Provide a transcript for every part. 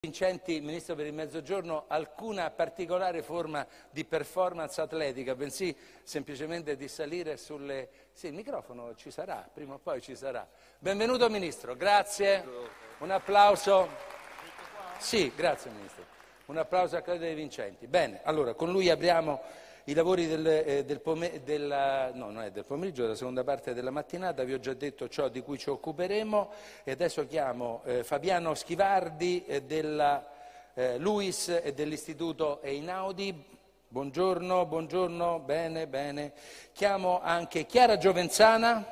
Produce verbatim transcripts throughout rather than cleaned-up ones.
Vincenti, Ministro per il Mezzogiorno, alcuna particolare forma di performance atletica, bensì semplicemente di salire sulle... Sì, il microfono ci sarà, prima o poi ci sarà. Benvenuto Ministro, grazie. Un applauso. Sì, grazie Ministro. Un applauso a Claudio De Vincenti. Bene, allora con lui apriamo i lavori del, eh, del, pome della, no, non è del pomeriggio, della seconda parte della mattinata. Vi ho già detto ciò di cui ci occuperemo e adesso chiamo eh, Fabiano Schivardi eh, della eh, LUISS e dell'Istituto Einaudi. Buongiorno, buongiorno, bene, bene. Chiamo anche Chiara Giovenzana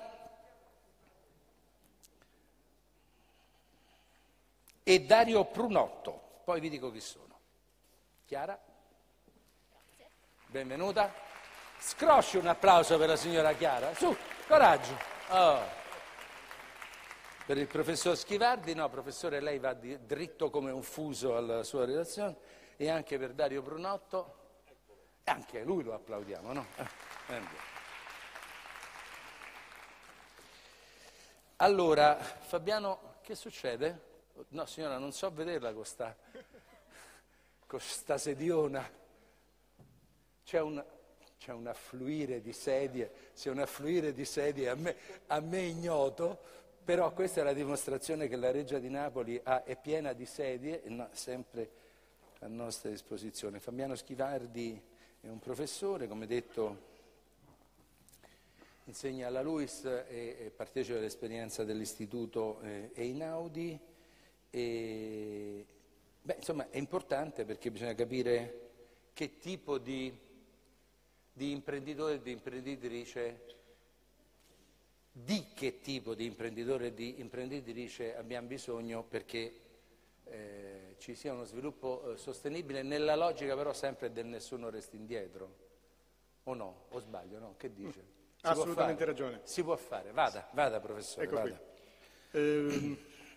e Dario Prunotto, poi vi dico chi sono. Chiara? Benvenuta. Scrosci un applauso per la signora Chiara. Su, coraggio. Oh. Per il professor Schivardi, no, professore, lei va di, dritto come un fuso alla sua relazione. E anche per Dario Prunotto. E anche lui lo applaudiamo, no? Eh, allora, Fabiano, che succede? No, signora, non so vederla con sta, con sta sediona. C'è un, c'è un affluire di sedie, c'è un affluire di sedie a me, a me ignoto, però questa è la dimostrazione che la Reggia di Napoli ha, è piena di sedie, no, sempre a nostra disposizione. Fabiano Schivardi è un professore, come detto insegna alla LUISS e, e partecipa all'esperienza dell'Istituto eh, Einaudi. E, beh, insomma, è importante perché bisogna capire che tipo di... di imprenditore e di imprenditrice, di che tipo di imprenditore e di imprenditrice abbiamo bisogno perché eh, ci sia uno sviluppo eh, sostenibile nella logica però sempre del nessuno resti indietro, o no? O sbaglio, no? Che dice? Si Assolutamente ragione. Si può fare, vada, vada professore, ecco vada. Ehm,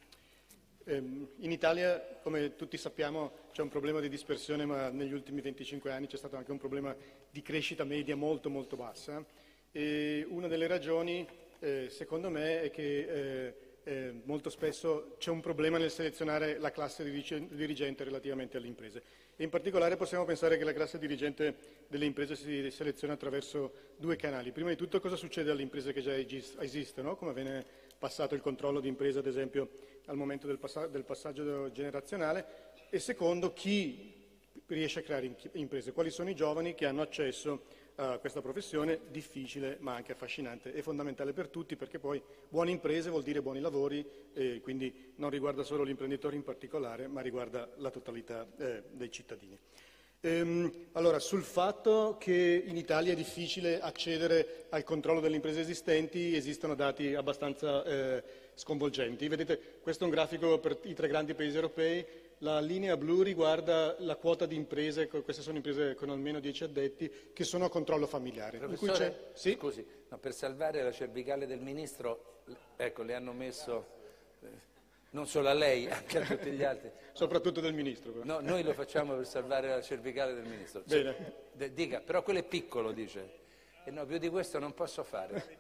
ehm, in Italia, come tutti sappiamo, c'è un problema di dispersione, ma negli ultimi venticinque anni c'è stato anche un problema di crescita media molto molto bassa. E una delle ragioni, eh, secondo me, è che eh, eh, molto spesso c'è un problema nel selezionare la classe dirigente relativamente alle imprese. E in particolare possiamo pensare che la classe dirigente delle imprese si seleziona attraverso due canali. Prima di tutto cosa succede alle imprese che già esistono, come viene passato il controllo di impresa, ad esempio, al momento del, passa del passaggio generazionale, e secondo chi riesce a creare imprese, quali sono i giovani che hanno accesso a questa professione difficile ma anche affascinante e fondamentale per tutti, perché poi buone imprese vuol dire buoni lavori e quindi non riguarda solo l'imprenditore in particolare ma riguarda la totalità eh, dei cittadini. Ehm, allora, sul fatto che in Italia è difficile accedere al controllo delle imprese esistenti esistono dati abbastanza eh, sconvolgenti. Vedete, questo è un grafico per i tre grandi paesi europei. La linea blu riguarda la quota di imprese, queste sono imprese con almeno dieci addetti, che sono a controllo familiare. Professore, sì? scusi, no, per salvare la cervicale del Ministro, ecco, le hanno messo, eh, non solo a lei, anche a tutti gli altri. Soprattutto del Ministro. Però. No, noi lo facciamo per salvare la cervicale del Ministro. Bene. Cioè, dica, però quello è piccolo, dice. E no, più di questo non posso fare.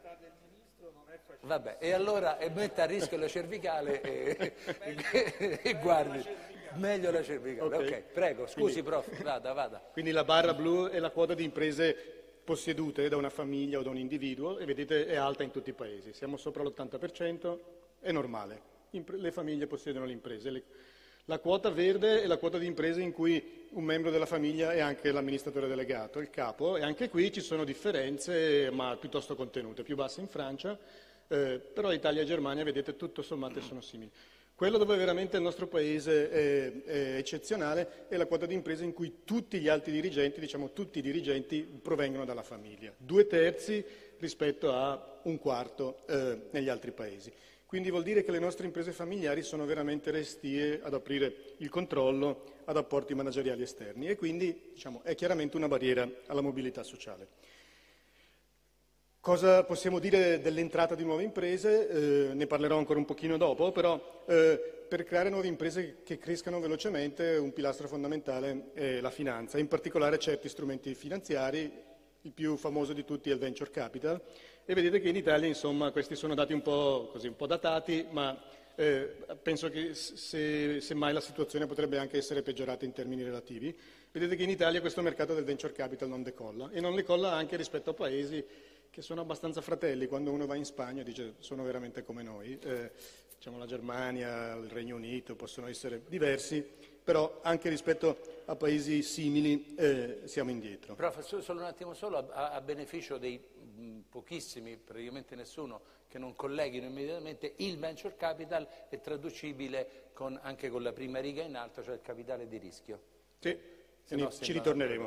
Vabbè, e allora e metta a rischio la cervicale e, e, e guardi, meglio la cervicale. Ok, okay, prego, scusi quindi, prof, vada, vada. Quindi la barra blu è la quota di imprese possedute da una famiglia o da un individuo e vedete è alta in tutti i paesi. Siamo sopra l'ottanta per cento, è normale. Le famiglie possiedono le imprese. Le, la quota verde è la quota di imprese in cui un membro della famiglia è anche l'amministratore delegato, il capo, e anche qui ci sono differenze, ma piuttosto contenute, più basse in Francia, eh, però Italia e Germania, vedete, tutto sommato sono simili. Quello dove veramente il nostro paese è, è eccezionale è la quota di imprese in cui tutti gli altri dirigenti, diciamo tutti i dirigenti, provengono dalla famiglia, due terzi rispetto a un quarto eh, negli altri paesi. Quindi vuol dire che le nostre imprese familiari sono veramente restie ad aprire il controllo ad apporti manageriali esterni e quindi diciamo, è chiaramente una barriera alla mobilità sociale. Cosa possiamo dire dell'entrata di nuove imprese? Eh, ne parlerò ancora un pochino dopo, però eh, per creare nuove imprese che crescano velocemente un pilastro fondamentale è la finanza, in particolare certi strumenti finanziari, il più famoso di tutti è il venture capital, e vedete che in Italia insomma questi sono dati un po', così, un po' datati, ma eh, penso che se, se mai la situazione potrebbe anche essere peggiorata in termini relativi. Vedete che in Italia questo mercato del venture capital non decolla, e non decolla anche rispetto a paesi che sono abbastanza fratelli. Quando uno va in Spagna dice sono veramente come noi, eh, diciamo la Germania, il Regno Unito possono essere diversi, però anche rispetto a paesi simili eh, siamo indietro. Però solo un attimo solo, a, a beneficio dei mh, pochissimi, praticamente nessuno, che non colleghino immediatamente, il venture capital è traducibile con, anche con la prima riga in alto, cioè il capitale di rischio. Sì, Se no, ci ritorneremo.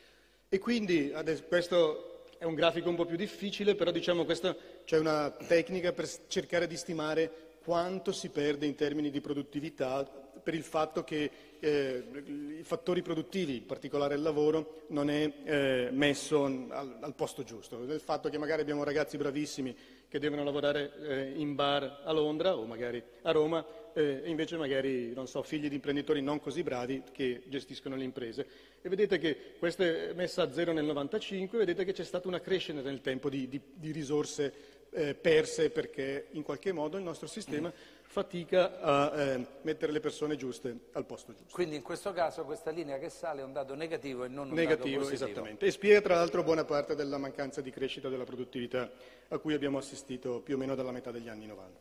E quindi adesso, questo è un grafico un po' più difficile, però diciamo questa c'è una tecnica per cercare di stimare quanto si perde in termini di produttività per il fatto che eh, i fattori produttivi, in particolare il lavoro, non è eh, messo al, al posto giusto. Del fatto che magari abbiamo ragazzi bravissimi che devono lavorare eh, in bar a Londra o magari a Roma, eh, e invece magari, non so, figli di imprenditori non così bravi che gestiscono le imprese. E vedete che questa è messa a zero nel novantacinque, vedete che c'è stata una crescita nel tempo di, di, di risorse eh, perse, perché in qualche modo il nostro sistema fatica a eh, mettere le persone giuste al posto giusto. Quindi in questo caso questa linea che sale è un dato negativo e non un negativo, dato positivo. Esattamente. E spiega tra l'altro buona parte della mancanza di crescita della produttività a cui abbiamo assistito più o meno dalla metà degli anni novanta.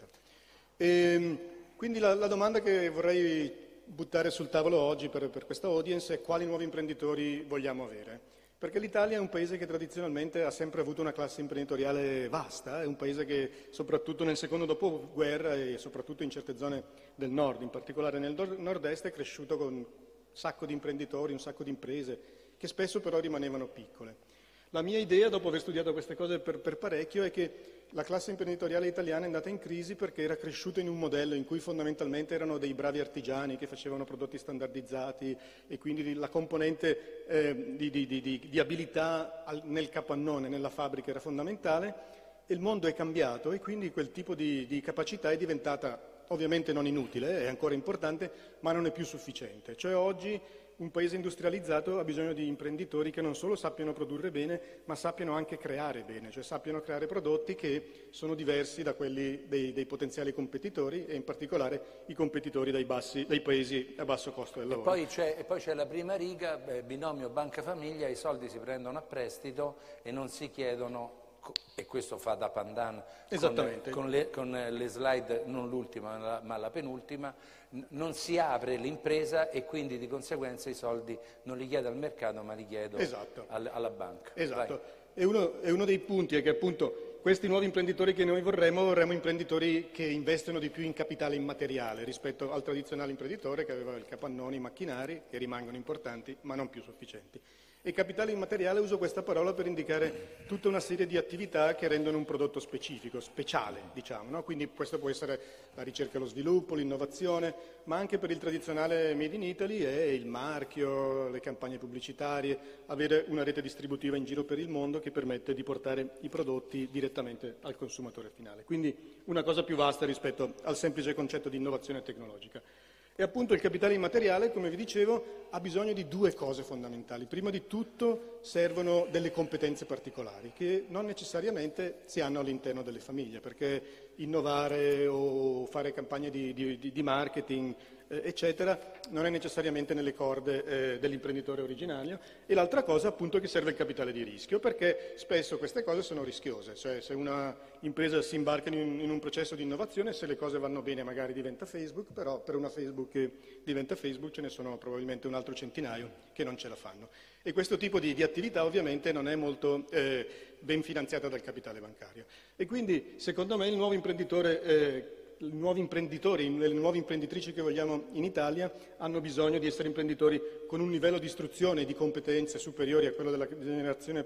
E, quindi la, la domanda che vorrei buttare sul tavolo oggi per, per questa audience è: quali nuovi imprenditori vogliamo avere? Perché l'Italia è un paese che tradizionalmente ha sempre avuto una classe imprenditoriale vasta, è un paese che soprattutto nel secondo dopoguerra e soprattutto in certe zone del nord, in particolare nel nord-est, è cresciuto con un sacco di imprenditori, un sacco di imprese, che spesso però rimanevano piccole. La mia idea, dopo aver studiato queste cose per, per parecchio, è che la classe imprenditoriale italiana è andata in crisi perché era cresciuta in un modello in cui fondamentalmente erano dei bravi artigiani che facevano prodotti standardizzati, e quindi la componente eh, di, di, di, di abilità al, nel capannone, nella fabbrica, era fondamentale. Il mondo è cambiato e quindi quel tipo di, di capacità è diventata ovviamente non inutile, è ancora importante, ma non è più sufficiente. Cioè oggi un paese industrializzato ha bisogno di imprenditori che non solo sappiano produrre bene, ma sappiano anche creare bene, cioè sappiano creare prodotti che sono diversi da quelli dei, dei potenziali competitori, e in particolare i competitori dai, bassi, dai paesi a basso costo del lavoro. E poi c'è, e poi c'è la prima riga, beh, binomio banca-famiglia, i soldi si prendono a prestito e non si chiedono, e questo fa da pandan con, con, le, con le slide, non l'ultima ma la, ma la penultima, non si apre l'impresa e quindi di conseguenza i soldi non li chiedo al mercato ma li chiedo esatto. al, alla banca. Esatto, e uno, e uno dei punti è che appunto questi nuovi imprenditori che noi vorremmo, vorremmo imprenditori che investono di più in capitale immateriale rispetto al tradizionale imprenditore che aveva il capannone, i macchinari, che rimangono importanti ma non più sufficienti. E capitale immateriale, uso questa parola per indicare tutta una serie di attività che rendono un prodotto specifico, speciale, diciamo, no? Quindi questo può essere la ricerca e lo sviluppo, l'innovazione, ma anche per il tradizionale Made in Italy è il marchio, le campagne pubblicitarie, avere una rete distributiva in giro per il mondo che permette di portare i prodotti direttamente al consumatore finale. Quindi una cosa più vasta rispetto al semplice concetto di innovazione tecnologica. E appunto il capitale immateriale, come vi dicevo, ha bisogno di due cose fondamentali. Prima di tutto servono delle competenze particolari che non necessariamente si hanno all'interno delle famiglie, perché innovare o fare campagne di, di, di marketing, eh, eccetera, non è necessariamente nelle corde eh, dell'imprenditore originario. E l'altra cosa appunto è che serve il capitale di rischio, perché spesso queste cose sono rischiose, cioè se una impresa si imbarca in, in un processo di innovazione, se le cose vanno bene magari diventa Facebook, però per una Facebook che diventa Facebook ce ne sono probabilmente un altro centinaio che non ce la fanno. E questo tipo di, di attività ovviamente non è molto eh, ben finanziata dal capitale bancario. E quindi secondo me il nuovo imprenditore, eh, i nuovi imprenditori, le nuove imprenditrici che vogliamo in Italia hanno bisogno di essere imprenditori con un livello di istruzione e di competenze superiori a quello della generazione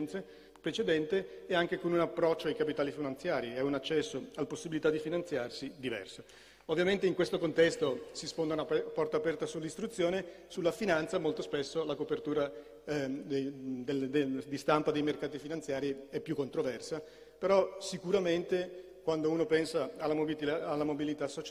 precedente e anche con un approccio ai capitali finanziari e un accesso alle possibilità di finanziarsi diverso. Ovviamente in questo contesto si sfonda una porta aperta sull'istruzione, sulla finanza molto spesso la copertura eh, de, de, de, di stampa dei mercati finanziari è più controversa, però sicuramente quando uno pensa alla mobilità, alla mobilità sociale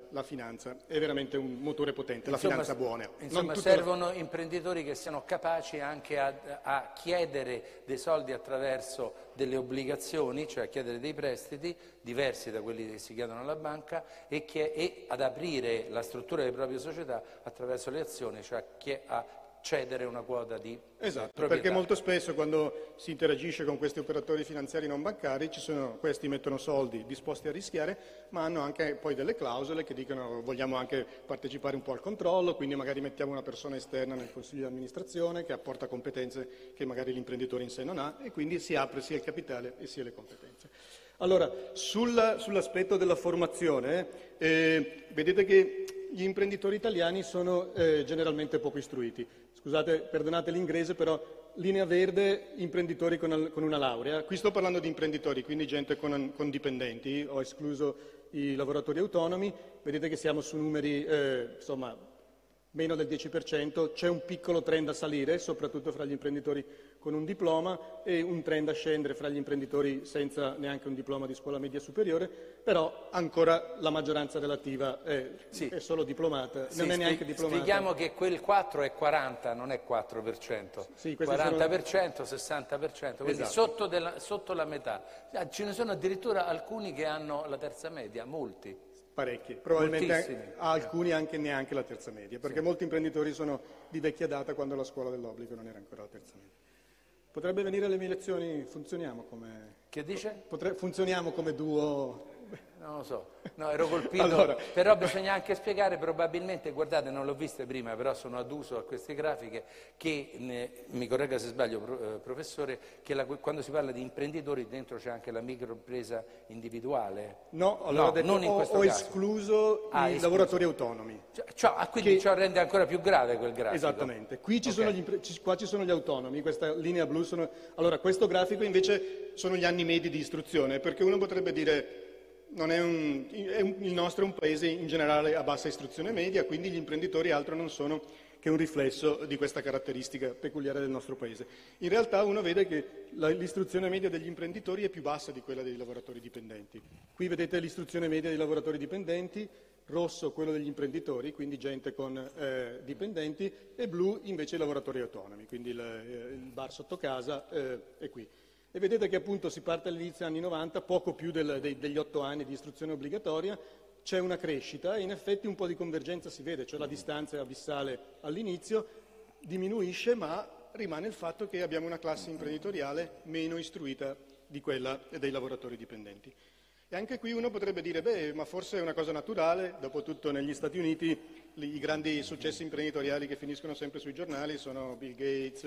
la finanza, è veramente un motore potente, insomma, la finanza buona. Insomma, servono la... imprenditori che siano capaci anche a, a chiedere dei soldi attraverso delle obbligazioni, cioè a chiedere dei prestiti diversi da quelli che si chiedono alla banca e, che, e ad aprire la struttura delle proprie società attraverso le azioni, cioè a cedere una quota di esatto, proprietà. Perché molto spesso quando si interagisce con questi operatori finanziari non bancari, ci sono, questi mettono soldi disposti a rischiare, ma hanno anche poi delle clausole che dicono vogliamo anche partecipare un po' al controllo, quindi magari mettiamo una persona esterna nel consiglio di amministrazione che apporta competenze che magari l'imprenditore in sé non ha e quindi si apre sia il capitale e sia le competenze. Allora, sul, sull'aspetto della formazione, eh, vedete che gli imprenditori italiani sono eh, generalmente poco istruiti. Scusate, perdonate l'inglese, però linea verde, imprenditori con, con una laurea. Qui sto parlando di imprenditori, quindi gente con, con dipendenti, ho escluso i lavoratori autonomi. Vedete che siamo su numeri, eh, insomma, meno del dieci per cento. C'è un piccolo trend a salire, soprattutto fra gli imprenditori con un diploma, e un trend a scendere fra gli imprenditori senza neanche un diploma di scuola media superiore, però ancora la maggioranza relativa è, sì. è solo diplomata, sì, non è neanche diplomata. Spieghiamo che quel quattro è quaranta, non è quattro per cento, sì, quaranta per cento, sono... sessanta per cento, quindi esatto. sotto, della, sotto la metà. Ce ne sono addirittura alcuni che hanno la terza media, molti. Parecchi, probabilmente alcuni anche neanche la terza media, perché sì. molti imprenditori sono di vecchia data quando la scuola dell'obbligo non era ancora la terza media. Potrebbe venire alle mie lezioni, funzioniamo come... Che dice? Potre... Funzioniamo come duo... Non lo so, no, ero colpito, allora. Però bisogna anche spiegare probabilmente, guardate, non l'ho viste prima, però sono aduso a queste grafiche, che, ne, mi corregga se sbaglio, pro, eh, professore, che la, quando si parla di imprenditori dentro c'è anche la microimpresa individuale? No, allora no, detto, non in ho, questo ho caso. escluso ah, i escluso. lavoratori autonomi. Cioè, cioè, ah, quindi che... ciò rende ancora più grave quel grafico? Esattamente, qui ci, okay. sono gli impre... qua ci sono gli autonomi, questa linea blu sono... Allora, questo grafico invece sono gli anni medi di istruzione, perché uno potrebbe dire... Non è un, è un, il nostro è un paese in generale a bassa istruzione media, quindi gli imprenditori altro non sono che un riflesso di questa caratteristica peculiare del nostro paese. In realtà uno vede che la, l'istruzione media degli imprenditori è più bassa di quella dei lavoratori dipendenti. Qui vedete l'istruzione media dei lavoratori dipendenti, rosso quello degli imprenditori, quindi gente con eh, dipendenti, e blu invece i lavoratori autonomi, quindi il, eh, il bar sotto casa eh, è qui. E vedete che appunto si parte all'inizio degli anni novanta, poco più del, dei, degli otto anni di istruzione obbligatoria, c'è una crescita e in effetti un po' di convergenza si vede, cioè la distanza è abissale all'inizio, diminuisce, ma rimane il fatto che abbiamo una classe imprenditoriale meno istruita di quella dei lavoratori dipendenti. E anche qui uno potrebbe dire, beh, ma forse è una cosa naturale, dopotutto negli Stati Uniti i grandi successi imprenditoriali che finiscono sempre sui giornali sono Bill Gates,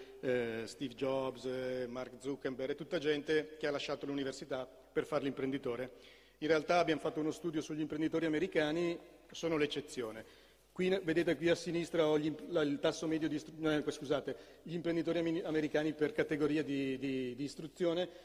eh, Steve Jobs, eh, Mark Zuckerberg, è tutta gente che ha lasciato l'università per fare l'imprenditore. In realtà abbiamo fatto uno studio sugli imprenditori americani, sono l'eccezione. Qui, vedete qui a sinistra ho gli, la, il tasso medio di istruzione, eh, scusate, gli imprenditori americani per categoria di, di, di istruzione,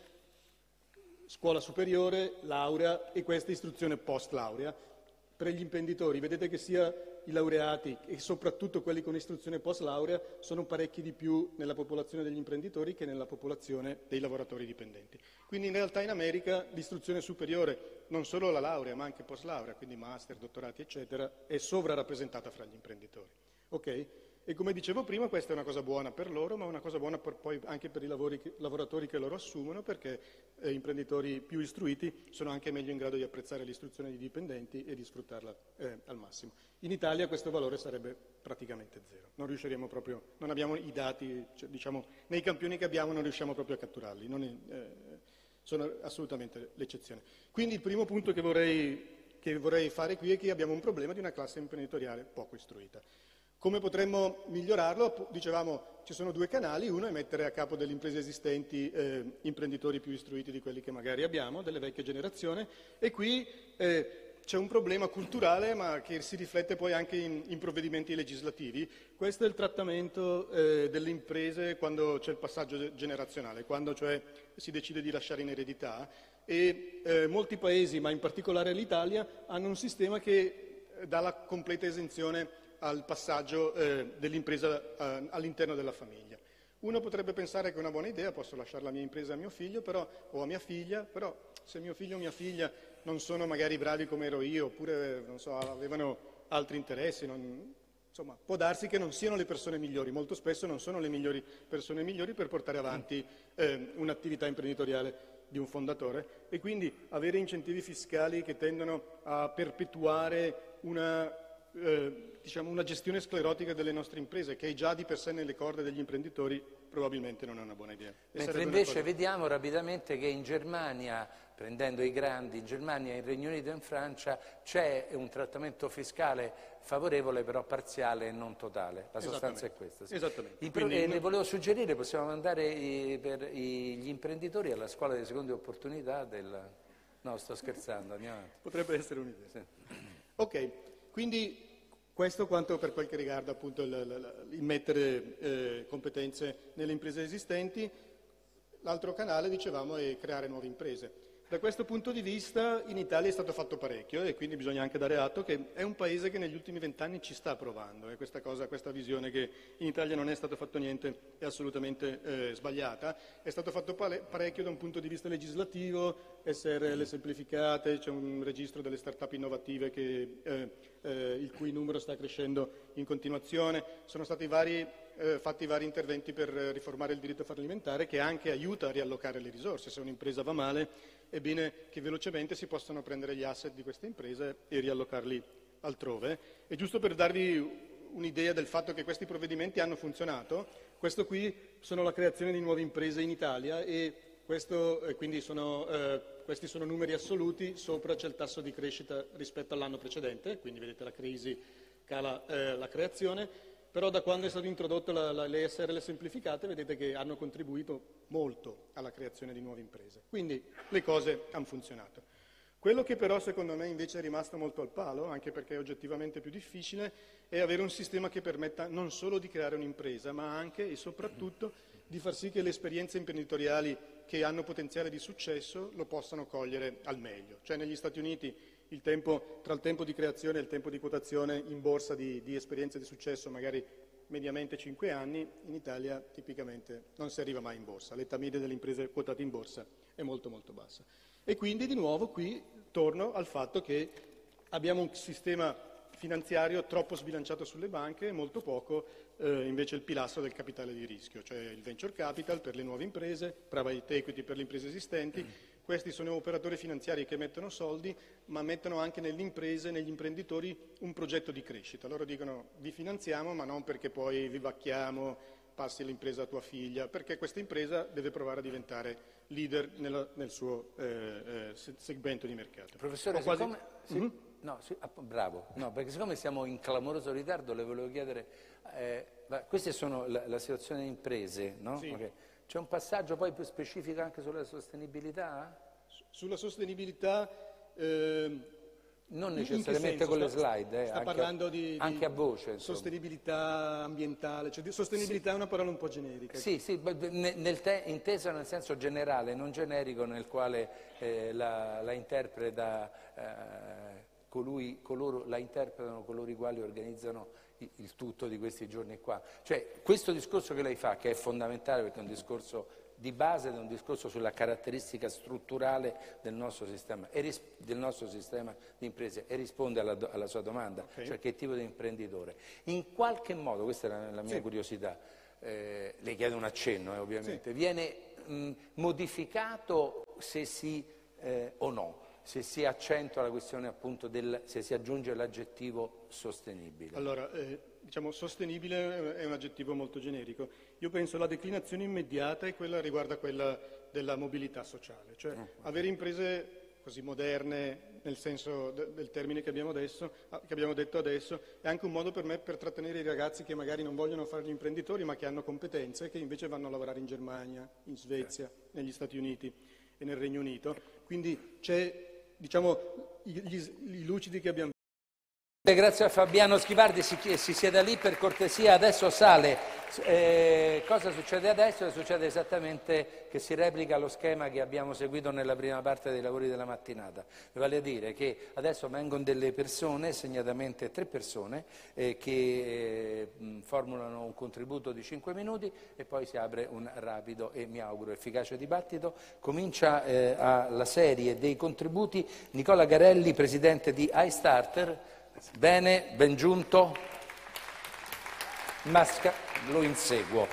scuola superiore, laurea e questa istruzione post laurea. Per gli imprenditori vedete che sia i laureati e soprattutto quelli con istruzione post laurea sono parecchi di più nella popolazione degli imprenditori che nella popolazione dei lavoratori dipendenti. Quindi in realtà in America l'istruzione superiore, non solo la laurea ma anche post laurea, quindi master, dottorati eccetera, è sovrarappresentata fra gli imprenditori. Ok? E come dicevo prima, questa è una cosa buona per loro, ma una cosa buona per poi anche per i lavori che, lavoratori che loro assumono, perché eh, imprenditori più istruiti sono anche meglio in grado di apprezzare l'istruzione dei dipendenti e di sfruttarla eh, al massimo. In Italia questo valore sarebbe praticamente zero. Non riusciremo proprio, non abbiamo i dati, cioè, diciamo, nei campioni che abbiamo non riusciamo proprio a catturarli, non è, eh, sono assolutamente l'eccezione. Quindi il primo punto che vorrei, che vorrei fare qui è che abbiamo un problema di una classe imprenditoriale poco istruita. Come potremmo migliorarlo? Dicevamo, ci sono due canali, uno è mettere a capo delle imprese esistenti eh, imprenditori più istruiti di quelli che magari abbiamo, delle vecchie generazioni, e qui eh, c'è un problema culturale ma che si riflette poi anche in, in provvedimenti legislativi. Questo è il trattamento eh, delle imprese quando c'è il passaggio generazionale, quando cioè si decide di lasciare in eredità, e eh, molti paesi, ma in particolare l'Italia, hanno un sistema che dà la completa esenzione al passaggio eh, dell'impresa eh, all'interno della famiglia. Uno potrebbe pensare che è una buona idea, posso lasciare la mia impresa a mio figlio però, o a mia figlia, però se mio figlio o mia figlia non sono magari bravi come ero io, oppure non so, avevano altri interessi, non, insomma, può darsi che non siano le persone migliori, molto spesso non sono le migliori persone migliori per portare avanti eh, un'attività imprenditoriale di un fondatore, e quindi avere incentivi fiscali che tendono a perpetuare una, eh, diciamo una gestione sclerotica delle nostre imprese, che è già di per sé nelle corde degli imprenditori, probabilmente non è una buona idea. E mentre invece cosa... vediamo rapidamente che in Germania, prendendo i grandi, in Germania, in Regno Unito e in Francia c'è un trattamento fiscale favorevole, però parziale e non totale. La sostanza è questa. Sì. Esattamente. I, Quindi, eh, le volevo suggerire, possiamo mandare i, per i, gli imprenditori alla scuola delle seconde opportunità del... No, sto scherzando, andiamo avanti. Potrebbe essere un'idea. Sì. Ok, quindi questo quanto per quel che riguarda appunto il, il, il mettere eh, competenze nelle imprese esistenti. L'altro canale, dicevamo, è creare nuove imprese. Da questo punto di vista in Italia è stato fatto parecchio, e quindi bisogna anche dare atto che è un paese che negli ultimi vent'anni ci sta provando, e questa cosa, questa visione che in Italia non è stato fatto niente è assolutamente eh, sbagliata. È stato fatto parecchio da un punto di vista legislativo, S R L semplificate, c'è un registro delle start-up innovative che, eh, eh, il cui numero sta crescendo in continuazione, sono stati vari Eh, fatti vari interventi per eh, riformare il diritto fallimentare, che anche aiuta a riallocare le risorse. Se un'impresa va male è bene che velocemente si possano prendere gli asset di questa impresa e riallocarli altrove. E giusto per darvi un'idea del fatto che questi provvedimenti hanno funzionato, questo qui sono la creazione di nuove imprese in Italia, e questo, eh, quindi sono, eh, questi sono numeri assoluti. Sopra c'è il tasso di crescita rispetto all'anno precedente, quindi vedete la crisi cala eh, la creazione. Però da quando è stato introdotto la, la, le S R L semplificate vedete che hanno contribuito molto alla creazione di nuove imprese. Quindi le cose hanno funzionato. Quello che però secondo me invece è rimasto molto al palo, anche perché è oggettivamente più difficile, è avere un sistema che permetta non solo di creare un'impresa, ma anche e soprattutto di far sì che le esperienze imprenditoriali che hanno potenziale di successo lo possano cogliere al meglio. Cioè negli Stati Uniti il tempo, tra il tempo di creazione e il tempo di quotazione in borsa di, di esperienze di successo, magari mediamente cinque anni, in Italia tipicamente non si arriva mai in borsa. L'età media delle imprese quotate in borsa è molto molto bassa. E quindi di nuovo qui torno al fatto che abbiamo un sistema finanziario troppo sbilanciato sulle banche e molto poco eh, invece il pilastro del capitale di rischio, cioè il venture capital per le nuove imprese, private equity per le imprese esistenti. Questi sono operatori finanziari che mettono soldi, ma mettono anche nelle imprese, negli imprenditori, un progetto di crescita. Loro dicono: vi finanziamo, ma non perché poi vivacchiamo, passi l'impresa a tua figlia, perché questa impresa deve provare a diventare leader nella, nel suo eh, eh, segmento di mercato. Professore, quasi... siccome... Sì? Mm-hmm. No, sì, ah, bravo, no, perché siccome siamo in clamoroso ritardo le volevo chiedere, eh, queste sono la, la situazione delle imprese, no? Sì. Okay. C'è un passaggio poi più specifico anche sulla sostenibilità? Sulla sostenibilità... Eh, non necessariamente con le slide, eh, sta anche, parlando di, di anche a voce. Insomma. Sostenibilità ambientale, cioè di sostenibilità sì. È una parola un po' generica. Sì, sì, nel te, intesa nel senso generale, non generico, nel quale eh, la, la interpreta eh, colui, coloro, la interpretano coloro i quali organizzano il, il tutto di questi giorni qua. Cioè, questo discorso che lei fa, che è fondamentale perché è un discorso di base, ed è un discorso sulla caratteristica strutturale del nostro sistema, e ris- del nostro sistema di imprese, e risponde alla, do- alla sua domanda, okay. Cioè che tipo di imprenditore. In qualche modo, questa è la, la mia sì. curiosità, eh, le chiedo un accenno eh, ovviamente, sì. viene mh, modificato se si eh, o no, se si accentua la questione appunto del, se si aggiunge l'aggettivo sostenibile. Allora, eh, diciamo sostenibile è un aggettivo molto generico. Io penso la declinazione immediata è quella riguarda quella della mobilità sociale, cioè oh, okay. avere imprese così moderne nel senso de- del termine che abbiamo, adesso, che abbiamo detto adesso, è anche un modo per me per trattenere i ragazzi che magari non vogliono fare gli imprenditori ma che hanno competenze e che invece vanno a lavorare in Germania, in Svezia, okay. negli Stati Uniti e nel Regno Unito. Quindi c'è, diciamo, gli, i lucidi che abbiamo. Grazie a Fabiano Schivardi, si, si sieda lì per cortesia, adesso sale. Eh, cosa succede adesso? Succede esattamente che si replica lo schema che abbiamo seguito nella prima parte dei lavori della mattinata, vale a dire che adesso vengono delle persone, segnatamente tre persone, eh, che eh, formulano un contributo di cinque minuti e poi si apre un rapido e, mi auguro, efficace dibattito. Comincia eh, a, la serie dei contributi Nicola Garelli, presidente di iStarter. Bene, ben giunto. Masca, lo inseguo.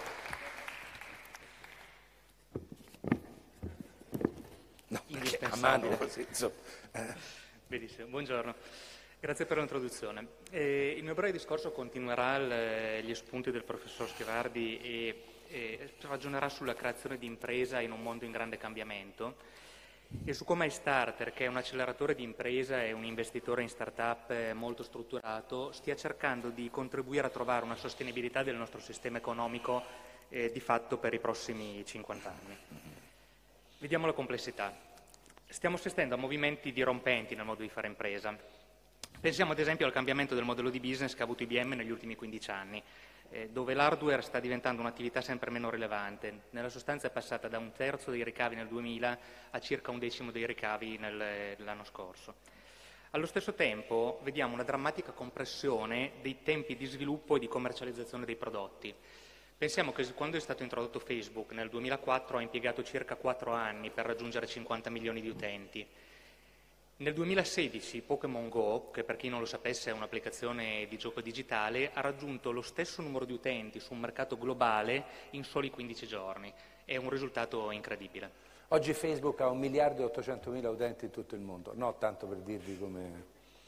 No, a mano così, insomma. Benissimo, buongiorno. Grazie per l'introduzione. Eh, il mio breve discorso continuerà il, gli spunti del professor Schivardi e, e ragionerà sulla creazione di impresa in un mondo in grande cambiamento e su come iStarter, che è un acceleratore di impresa e un investitore in start-up molto strutturato, stia cercando di contribuire a trovare una sostenibilità del nostro sistema economico eh, di fatto per i prossimi cinquanta anni. Vediamo la complessità. Stiamo assistendo a movimenti dirompenti nel modo di fare impresa. Pensiamo ad esempio al cambiamento del modello di business che ha avuto I B M negli ultimi quindici anni, eh, dove l'hardware sta diventando un'attività sempre meno rilevante. Nella sostanza è passata da un terzo dei ricavi nel duemila a circa un decimo dei ricavi nel, l'anno scorso. Allo stesso tempo vediamo una drammatica compressione dei tempi di sviluppo e di commercializzazione dei prodotti. Pensiamo che quando è stato introdotto Facebook nel duemilaquattro ha impiegato circa quattro anni per raggiungere cinquanta milioni di utenti. Nel duemilasedici Pokémon Go, che per chi non lo sapesse è un'applicazione di gioco digitale, ha raggiunto lo stesso numero di utenti su un mercato globale in soli quindici giorni. È un risultato incredibile. Oggi Facebook ha un miliardo e ottocentomila utenti in tutto il mondo, no tanto per dirvi come...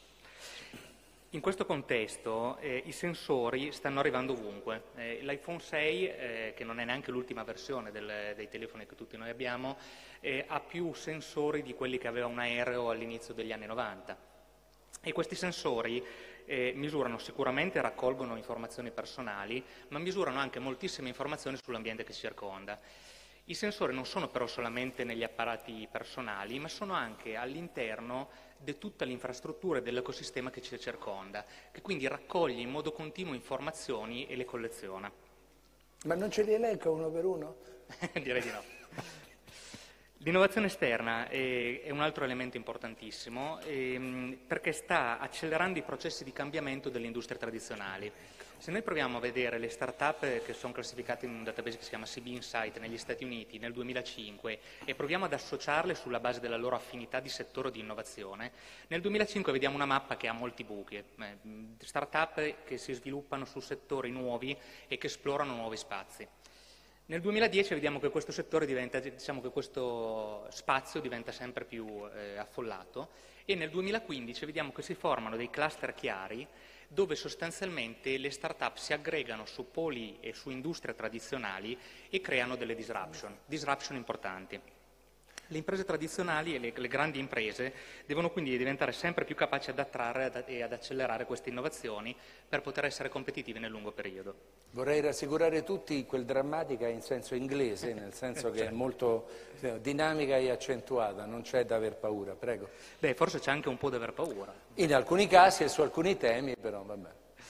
In questo contesto eh, i sensori stanno arrivando ovunque. Eh, L'iPhone sei, eh, che non è neanche l'ultima versione del, dei telefoni che tutti noi abbiamo, eh, ha più sensori di quelli che aveva un aereo all'inizio degli anni novanta. E questi sensori eh, misurano sicuramente e raccolgono informazioni personali, ma misurano anche moltissime informazioni sull'ambiente che ci circonda. I sensori non sono però solamente negli apparati personali, ma sono anche all'interno di tutta l'infrastruttura e dell'ecosistema che ci circonda, che quindi raccoglie in modo continuo informazioni e le colleziona. Ma non ce li elenca uno per uno? Direi di no. L'innovazione esterna è, è un altro elemento importantissimo ehm, perché sta accelerando i processi di cambiamento delle industrie tradizionali. Se noi proviamo a vedere le start-up che sono classificate in un database che si chiama C B Insight negli Stati Uniti nel duemilacinque e proviamo ad associarle sulla base della loro affinità di settore di innovazione, nel duemilacinque vediamo una mappa che ha molti buchi, eh, start-up che si sviluppano su settori nuovi e che esplorano nuovi spazi. Nel duemiladieci vediamo che questo settore diventa, diciamo che questo spazio diventa sempre più eh, affollato e nel duemilaquindici vediamo che si formano dei cluster chiari dove sostanzialmente le start-up si aggregano su poli e su industrie tradizionali e creano delle disruption, disruption importanti. Le imprese tradizionali e le, le grandi imprese devono quindi diventare sempre più capaci ad attrarre e ad accelerare queste innovazioni per poter essere competitivi nel lungo periodo. Vorrei rassicurare tutti, quel drammatica in senso inglese, nel senso che è molto dinamica e accentuata, non c'è da aver paura, prego. Beh, forse c'è anche un po' da aver paura. In alcuni casi e su alcuni temi, però vabbè.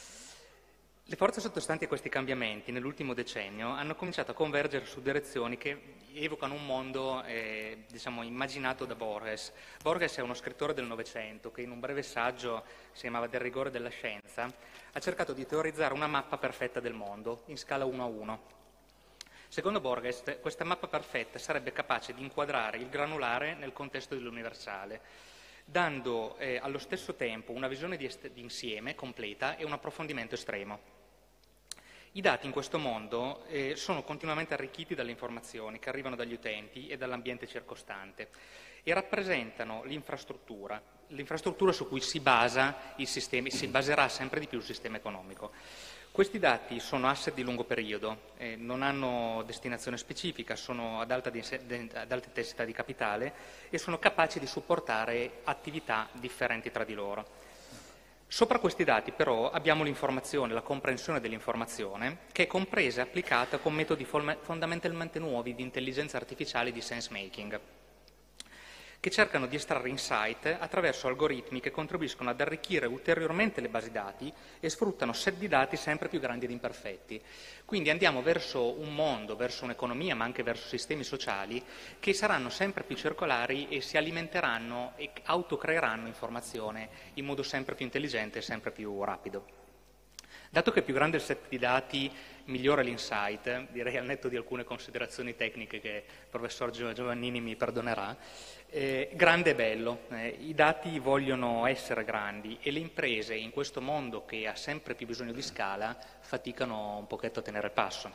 Le forze sottostanti a questi cambiamenti nell'ultimo decennio hanno cominciato a convergere su direzioni che evocano un mondo eh, diciamo, immaginato da Borges. Borges è uno scrittore del Novecento che in un breve saggio, si chiamava Del rigore della scienza, ha cercato di teorizzare una mappa perfetta del mondo in scala uno a uno. Secondo Borges, questa mappa perfetta sarebbe capace di inquadrare il granulare nel contesto dell'universale, dando eh, allo stesso tempo una visione di, est- di insieme completa e un approfondimento estremo. I dati in questo mondo eh, sono continuamente arricchiti dalle informazioni che arrivano dagli utenti e dall'ambiente circostante e rappresentano l'infrastruttura, l'infrastruttura su cui si basa il sistema, si baserà sempre di più il sistema economico. Questi dati sono asset di lungo periodo, eh, non hanno destinazione specifica, sono ad alta, ad alta intensità di capitale e sono capaci di supportare attività differenti tra di loro. Sopra questi dati però abbiamo l'informazione, la comprensione dell'informazione, che è compresa e applicata con metodi fondamentalmente nuovi di intelligenza artificiale e di sense making, che cercano di estrarre insight attraverso algoritmi che contribuiscono ad arricchire ulteriormente le basi dati e sfruttano set di dati sempre più grandi ed imperfetti. Quindi andiamo verso un mondo, verso un'economia, ma anche verso sistemi sociali che saranno sempre più circolari e si alimenteranno e autocreeranno informazione in modo sempre più intelligente e sempre più rapido. Dato che più grande il set di dati, migliore l'insight, direi al netto di alcune considerazioni tecniche che il professor Giovannini mi perdonerà, eh, grande e bello. Eh, I dati vogliono essere grandi e le imprese in questo mondo che ha sempre più bisogno di scala faticano un pochetto a tenere passo.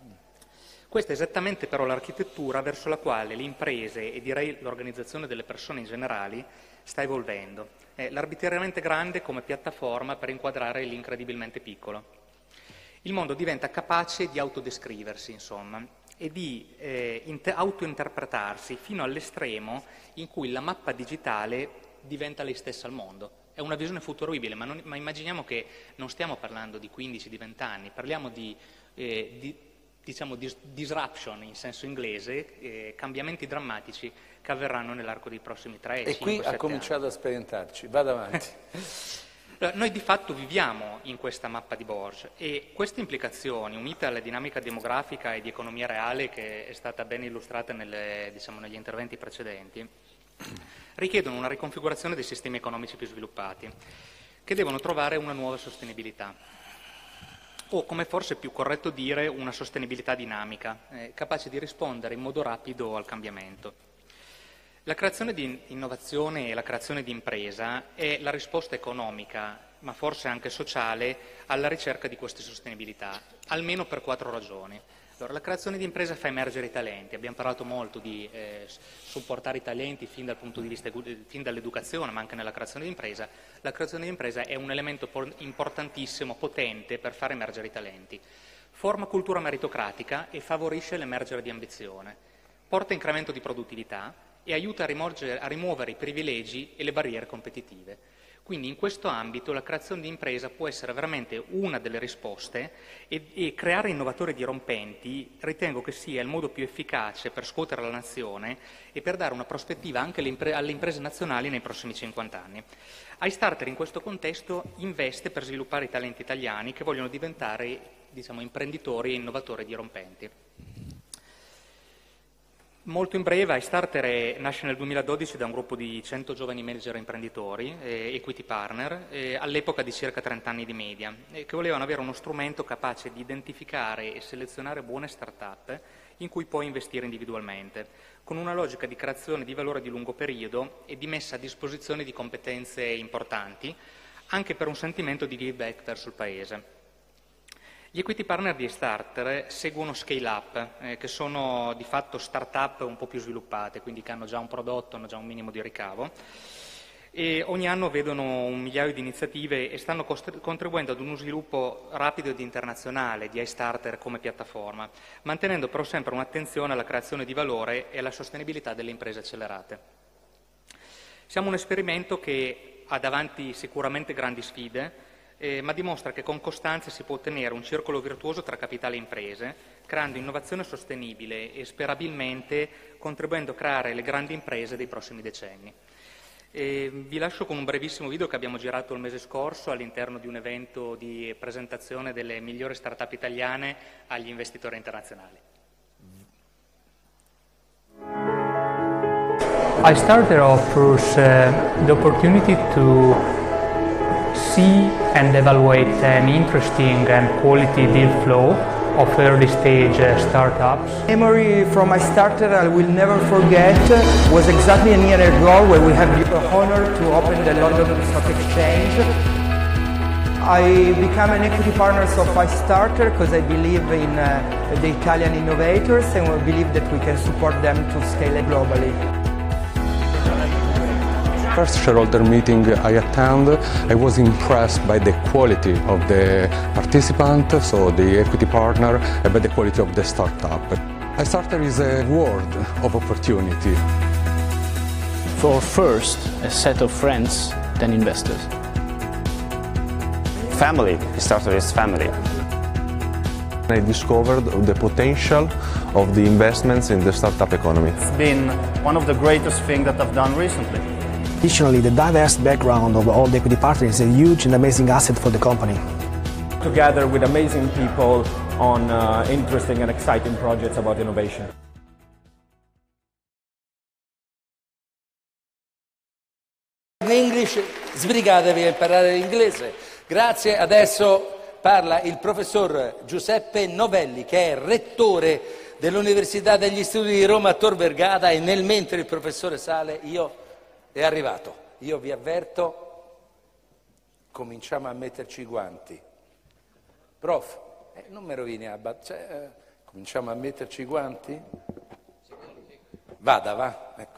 Questa è esattamente però l'architettura verso la quale le imprese e direi l'organizzazione delle persone in generale sta evolvendo. È l'arbitrariamente grande come piattaforma per inquadrare l'incredibilmente piccolo. Il mondo diventa capace di autodescriversi, insomma, e di eh, inter- autointerpretarsi fino all'estremo in cui la mappa digitale diventa lei stessa al mondo. È una visione futuribile, ma, non, ma immaginiamo che non stiamo parlando di quindici, di venti anni, parliamo di, eh, di diciamo dis- disruption in senso inglese, eh, cambiamenti drammatici che avverranno nell'arco dei prossimi tre, e cinque, qui ha cominciato anni. a sperimentarci, vada avanti. Noi di fatto viviamo in questa mappa di Borg e queste implicazioni, unite alla dinamica demografica e di economia reale che è stata ben illustrata nelle, diciamo, negli interventi precedenti, richiedono una riconfigurazione dei sistemi economici più sviluppati, che devono trovare una nuova sostenibilità. O, come forse è più corretto dire, una sostenibilità dinamica, eh, capace di rispondere in modo rapido al cambiamento. La creazione di innovazione e la creazione di impresa è la risposta economica, ma forse anche sociale, alla ricerca di queste sostenibilità, almeno per quattro ragioni. Allora, la creazione di impresa fa emergere i talenti, abbiamo parlato molto di eh, supportare i talenti fin dal punto di vista, fin dall'educazione, ma anche nella creazione di impresa. La creazione di impresa è un elemento importantissimo, potente per far emergere i talenti. Forma cultura meritocratica e favorisce l'emergere di ambizione. Porta incremento di produttività e aiuta a, a rimuovere i privilegi e le barriere competitive. Quindi in questo ambito la creazione di impresa può essere veramente una delle risposte e, e creare innovatori dirompenti ritengo che sia il modo più efficace per scuotere la nazione e per dare una prospettiva anche alle, impre- alle imprese nazionali nei prossimi cinquanta anni. iStarter in questo contesto investe per sviluppare i talenti italiani che vogliono diventare, diciamo, imprenditori e innovatori dirompenti. Molto in breve, iStarter nasce nel duemiladodici da un gruppo di cento giovani manager imprenditori, eh, equity partner, eh, all'epoca di circa trenta anni di media, eh, che volevano avere uno strumento capace di identificare e selezionare buone start-up in cui poi investire individualmente, con una logica di creazione di valore di lungo periodo e di messa a disposizione di competenze importanti, anche per un sentimento di give back verso il Paese. Gli equity partner di iStarter seguono scale-up, eh, che sono di fatto start-up un po' più sviluppate, quindi che hanno già un prodotto, hanno già un minimo di ricavo, e ogni anno vedono un migliaio di iniziative e stanno costri- contribuendo ad uno sviluppo rapido ed internazionale di iStarter come piattaforma, mantenendo però sempre un'attenzione alla creazione di valore e alla sostenibilità delle imprese accelerate. Siamo un esperimento che ha davanti sicuramente grandi sfide, Eh, ma dimostra che con costanza si può ottenere un circolo virtuoso tra capitale e imprese, creando innovazione sostenibile e sperabilmente contribuendo a creare le grandi imprese dei prossimi decenni. E vi lascio con un brevissimo video che abbiamo girato il mese scorso all'interno di un evento di presentazione delle migliori start-up italiane agli investitori internazionali. iStarter offers uh, the opportunity to see and evaluate an interesting and quality deal flow of early stage uh, startups. Memory from iStarter I will never forget was exactly a year ago when we had the honor to open the London Stock Exchange. I became an equity partner of iStarter because I believe in uh, the Italian innovators and we believe that we can support them to scale globally. First shareholder meeting I attended, I was impressed by the quality of the participant, so the equity partner, and by the quality of the startup. iStarter is a world of opportunity. For first, a set of friends, then investors. Family, iStarter is family. I discovered the potential of the investments in the startup economy. It's been one of the greatest things that I've done recently. Additionally, the diverse background of all the equity partners is a huge and amazing asset for the company. Together with amazing people on uh, interesting and exciting projects about innovation. In English, sbrigatevi a imparare l'inglese. Grazie, adesso parla il professor Giuseppe Novelli, che è rettore dell'Università degli Studi di Roma Tor Vergata, e nel mentre il professore sale io è arrivato. Io vi avverto, cominciamo a metterci i guanti. Prof, eh, non mi rovini a bat- cioè, eh, cominciamo a metterci i guanti? Vada, va. Ecco.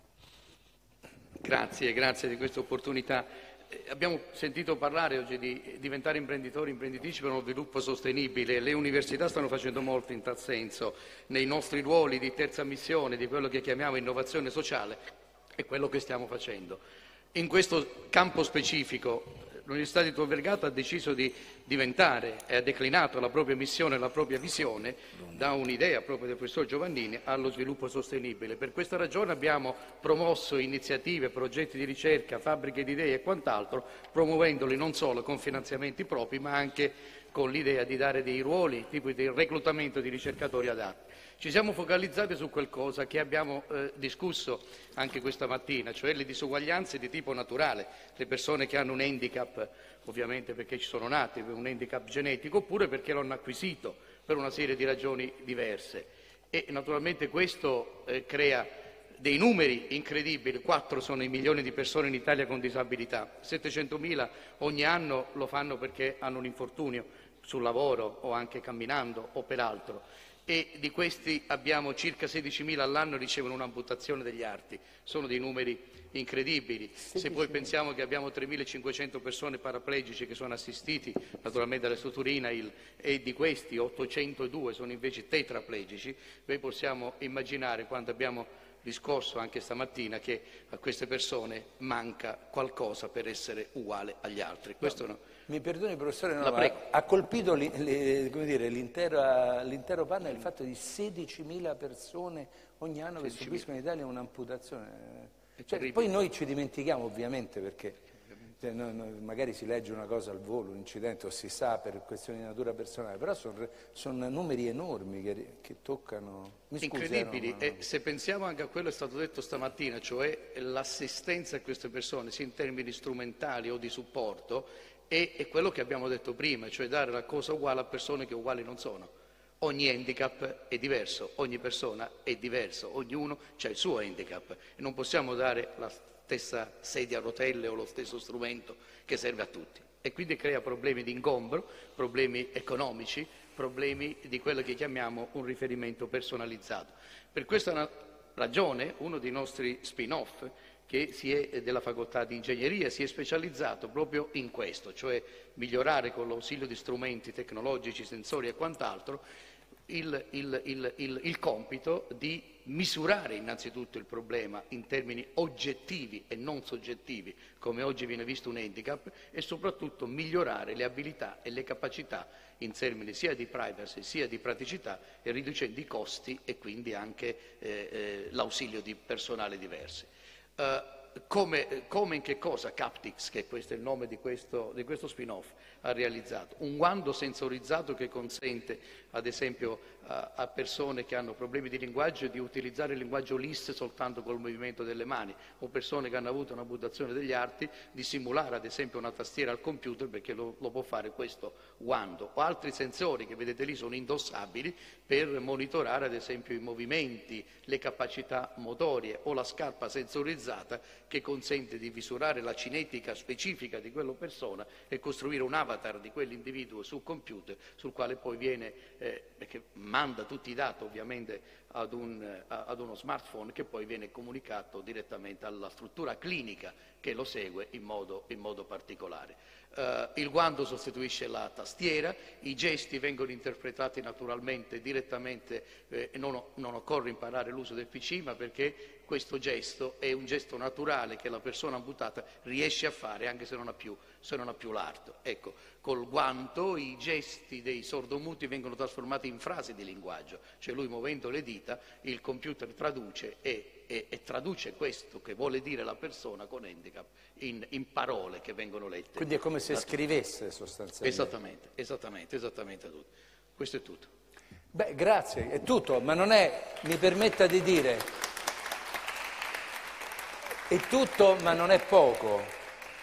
Grazie, grazie di questa opportunità. Eh, abbiamo sentito parlare oggi di diventare imprenditori, imprenditrici per uno sviluppo sostenibile. Le università stanno facendo molto in tal senso. Nei nostri ruoli di terza missione, di quello che chiamiamo innovazione sociale, è quello che stiamo facendo. In questo campo specifico l'Università di Tor Vergata ha deciso di diventare e ha declinato la propria missione e la propria visione da un'idea proprio del professor Giovannini allo sviluppo sostenibile. Per questa ragione abbiamo promosso iniziative, progetti di ricerca, fabbriche di idee e quant'altro, promuovendoli non solo con finanziamenti propri ma anche con l'idea di dare dei ruoli, tipo di reclutamento di ricercatori adatti. Ci siamo focalizzati su qualcosa che abbiamo eh, discusso anche questa mattina, cioè le disuguaglianze di tipo naturale, le persone che hanno un handicap, ovviamente perché ci sono nati, un handicap genetico, oppure perché lo hanno acquisito per una serie di ragioni diverse. E naturalmente questo eh, crea dei numeri incredibili. Quattro sono i milioni di persone in Italia con disabilità, settecentomila ogni anno lo fanno perché hanno un infortunio sul lavoro o anche camminando o per altro. E di questi abbiamo circa sedicimila all'anno che ricevono un'amputazione degli arti. Sono dei numeri incredibili. Se poi pensiamo che abbiamo tremilacinquecento persone paraplegici che sono assistiti naturalmente dalle strutture I N A I L e di questi ottocentodue sono invece tetraplegici, noi possiamo immaginare, quando abbiamo discorso anche stamattina, che a queste persone manca qualcosa per essere uguale agli altri. Questo no. Mi perdoni professore, no, ma ha colpito li, li, come dire, l'intero, l'intero panel il fatto di sedicimila persone ogni anno che subiscono in Italia un'amputazione. Cioè, poi noi ci dimentichiamo ovviamente perché cioè, no, no, magari si legge una cosa al volo, un incidente o si sa per questioni di natura personale, però sono son numeri enormi che, che toccano... Mi scusi, incredibili, eh, no, no. E se pensiamo anche a quello che è stato detto stamattina, cioè l'assistenza a queste persone sia in termini strumentali o di supporto, è, è quello che abbiamo detto prima, cioè dare la cosa uguale a persone che uguali non sono. Ogni handicap è diverso, ogni persona è diverso, ognuno ha il suo handicap e non possiamo dare la stessa sedia a rotelle o lo stesso strumento che serve a tutti. E quindi crea problemi di ingombro, problemi economici, problemi di quello che chiamiamo un riferimento personalizzato. Per questa ragione uno dei nostri spin-off, che si è della facoltà di ingegneria, si è specializzato proprio in questo, cioè migliorare con l'ausilio di strumenti tecnologici, sensori e quant'altro il, il, il, il, il compito di misurare innanzitutto il problema in termini oggettivi e non soggettivi, come oggi viene visto un handicap, e soprattutto migliorare le abilità e le capacità in termini sia di privacy sia di praticità, e riducendo i costi e quindi anche eh, eh, l'ausilio di personale diversi. Uh, come, come in che cosa Captix, che questo è il nome di questo, di questo spin-off, ha realizzato? Un guanto sensorizzato che consente, ad esempio, a, a persone che hanno problemi di linguaggio di utilizzare il linguaggio L I S soltanto col movimento delle mani, o persone che hanno avuto un'amputazione degli arti di simulare ad esempio una tastiera al computer, perché lo, lo può fare questo guanto, o altri sensori che vedete lì sono indossabili per monitorare ad esempio i movimenti, le capacità motorie, o la scarpa sensorizzata che consente di misurare la cinetica specifica di quella persona e costruire un avatar di quell'individuo sul computer, sul quale poi viene, eh, perché manda tutti i dati ovviamente ad, un, ad uno smartphone, che poi viene comunicato direttamente alla struttura clinica che lo segue in modo, in modo particolare. Uh, il guanto sostituisce la tastiera, i gesti vengono interpretati naturalmente direttamente, eh, non, non occorre imparare l'uso del P C, ma perché questo gesto è un gesto naturale che la persona amputata riesce a fare anche se non ha più, se non ha più l'arto. Ecco, col guanto i gesti dei sordomuti vengono trasformati in frasi di linguaggio, cioè lui muovendo le dita il computer traduce e, e, e traduce questo che vuole dire la persona con handicap in, in parole che vengono lette. Quindi è come se scrivesse sostanzialmente. Esattamente, esattamente, esattamente tutto. Questo è tutto. Beh, grazie, è tutto, ma non è, mi permetta di dire, è tutto ma non è poco,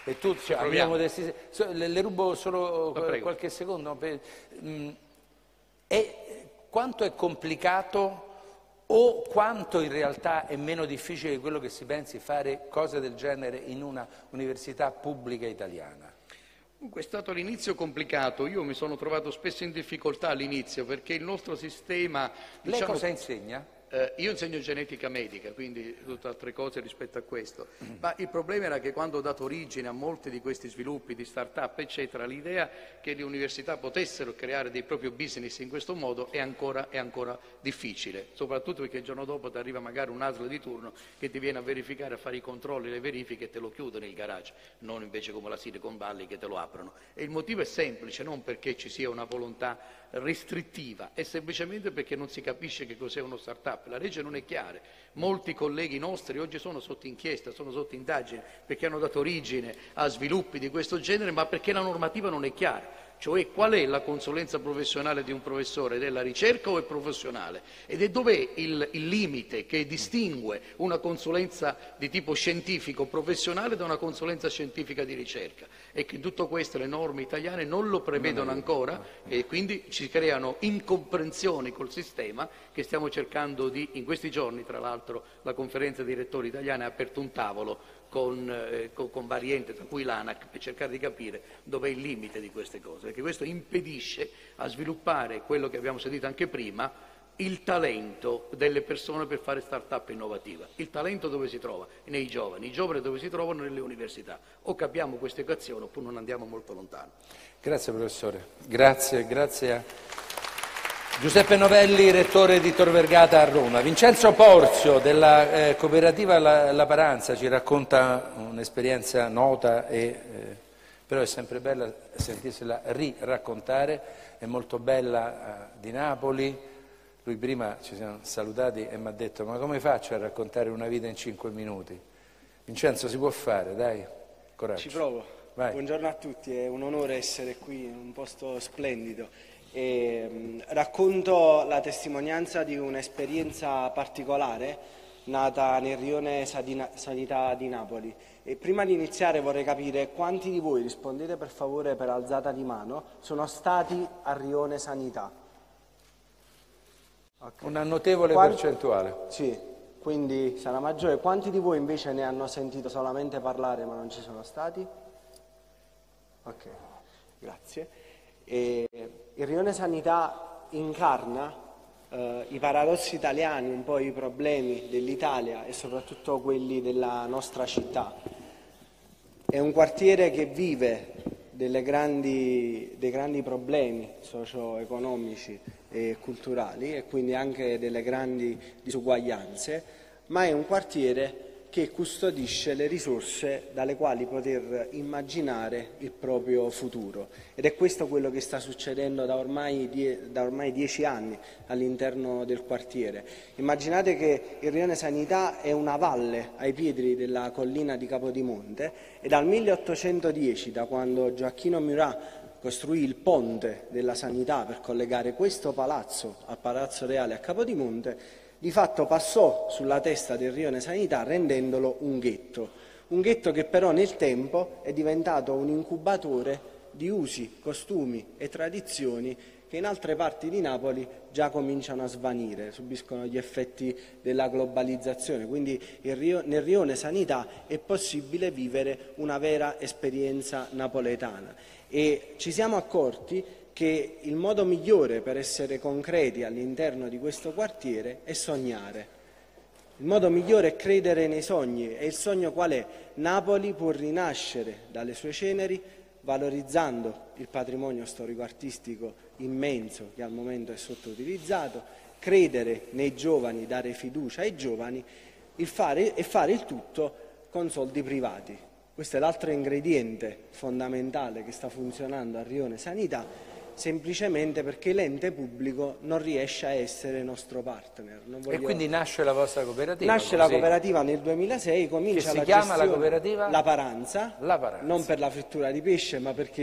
E tu, cioè, abbiamo desti... le, le rubo solo qualche secondo. Per... Mm. E quanto è complicato o quanto in realtà è meno difficile di quello che si pensi fare cose del genere in una università pubblica italiana? Comunque è stato all'inizio complicato, io mi sono trovato spesso in difficoltà all'inizio perché il nostro sistema... Lei diciamo, cosa insegna? Eh, io insegno genetica medica, quindi tutte altre cose rispetto a questo, mm. ma il problema era che quando ho dato origine a molti di questi sviluppi di start-up, eccetera, l'idea che le università potessero creare dei propri business in questo modo è ancora, è ancora difficile, soprattutto perché il giorno dopo ti arriva magari un A S L di turno che ti viene a verificare, a fare i controlli, le verifiche e te lo chiude nel garage, non invece come la Silicon Valley che te lo aprono. E il motivo è semplice, non perché ci sia una volontà restrittiva, è semplicemente perché non si capisce che cos'è uno start-up. La legge non è chiara, molti colleghi nostri oggi sono sotto inchiesta, sono sotto indagine perché hanno dato origine a sviluppi di questo genere, ma perché la normativa non è chiara. Cioè qual è la consulenza professionale di un professore, della ricerca o è professionale? Ed è dov'è il, il limite che distingue una consulenza di tipo scientifico professionale da una consulenza scientifica di ricerca? E che tutto questo le norme italiane non lo prevedono ancora e quindi ci creano incomprensioni col sistema che stiamo cercando di, in questi giorni tra l'altro la conferenza dei rettori italiana ha aperto un tavolo Con, eh, con, con vari enti, tra cui l'ANAC, per cercare di capire dov'è il limite di queste cose, perché questo impedisce a sviluppare quello che abbiamo sentito anche prima, il talento delle persone per fare start-up innovativa. Il talento dove si trova? Nei giovani, i giovani dove si trovano? Nelle università. O capiamo questa equazione oppure non andiamo molto lontano. Grazie professore, grazie, grazie a Giuseppe Novelli, rettore di Tor Vergata a Roma. Vincenzo Porzio della eh, cooperativa La, La Paranza ci racconta un'esperienza nota, e, eh, però è sempre bella sentirsela riraccontare, è molto bella eh, di Napoli. Lui prima ci siamo salutati e mi ha detto ma come faccio a raccontare una vita in cinque minuti? Vincenzo, si può fare, dai, coraggio. Ci provo. Vai. Buongiorno a tutti, è un onore essere qui in un posto splendido. E, mh, racconto la testimonianza di un'esperienza particolare nata nel rione Sadina, Sanità di Napoli. E prima di iniziare vorrei capire quanti di voi, rispondete per favore per alzata di mano, sono stati a rione Sanità. Okay. Una notevole quanti, percentuale. Sì, quindi sarà maggiore. Quanti di voi invece ne hanno sentito solamente parlare ma non ci sono stati? Ok, grazie. E il rione Sanità incarna eh, i paradossi italiani, un po' i problemi dell'Italia e soprattutto quelli della nostra città. È un quartiere che vive delle grandi, dei grandi problemi socio-economici e culturali e quindi anche delle grandi disuguaglianze, ma è un quartiere che custodisce le risorse dalle quali poter immaginare il proprio futuro. Ed è questo quello che sta succedendo da ormai, die, da ormai dieci anni all'interno del quartiere. Immaginate che il rione Sanità è una valle ai piedi della collina di Capodimonte e dal milleottocentodieci, da quando Gioacchino Murat costruì il ponte della Sanità per collegare questo palazzo al Palazzo Reale a Capodimonte, di fatto passò sulla testa del rione Sanità rendendolo un ghetto, un ghetto che però nel tempo è diventato un incubatore di usi, costumi e tradizioni che in altre parti di Napoli già cominciano a svanire, subiscono gli effetti della globalizzazione, quindi il rio, nel rione Sanità è possibile vivere una vera esperienza napoletana e ci siamo accorti che il modo migliore per essere concreti all'interno di questo quartiere è sognare. Il modo migliore è credere nei sogni. E il sogno qual è? Napoli può rinascere dalle sue ceneri valorizzando il patrimonio storico-artistico immenso che al momento è sottoutilizzato, credere nei giovani, dare fiducia ai giovani il fare, e fare il tutto con soldi privati. Questo è l'altro ingrediente fondamentale che sta funzionando a Rione Sanità, semplicemente perché l'ente pubblico non riesce a essere nostro partner. Non voglio... E quindi nasce la vostra cooperativa? Nasce così. La cooperativa nel duemilasei, comincia che si la chiama gestione, la cooperativa? La Paranza, La Paranza, non per la frittura di pesce ma perché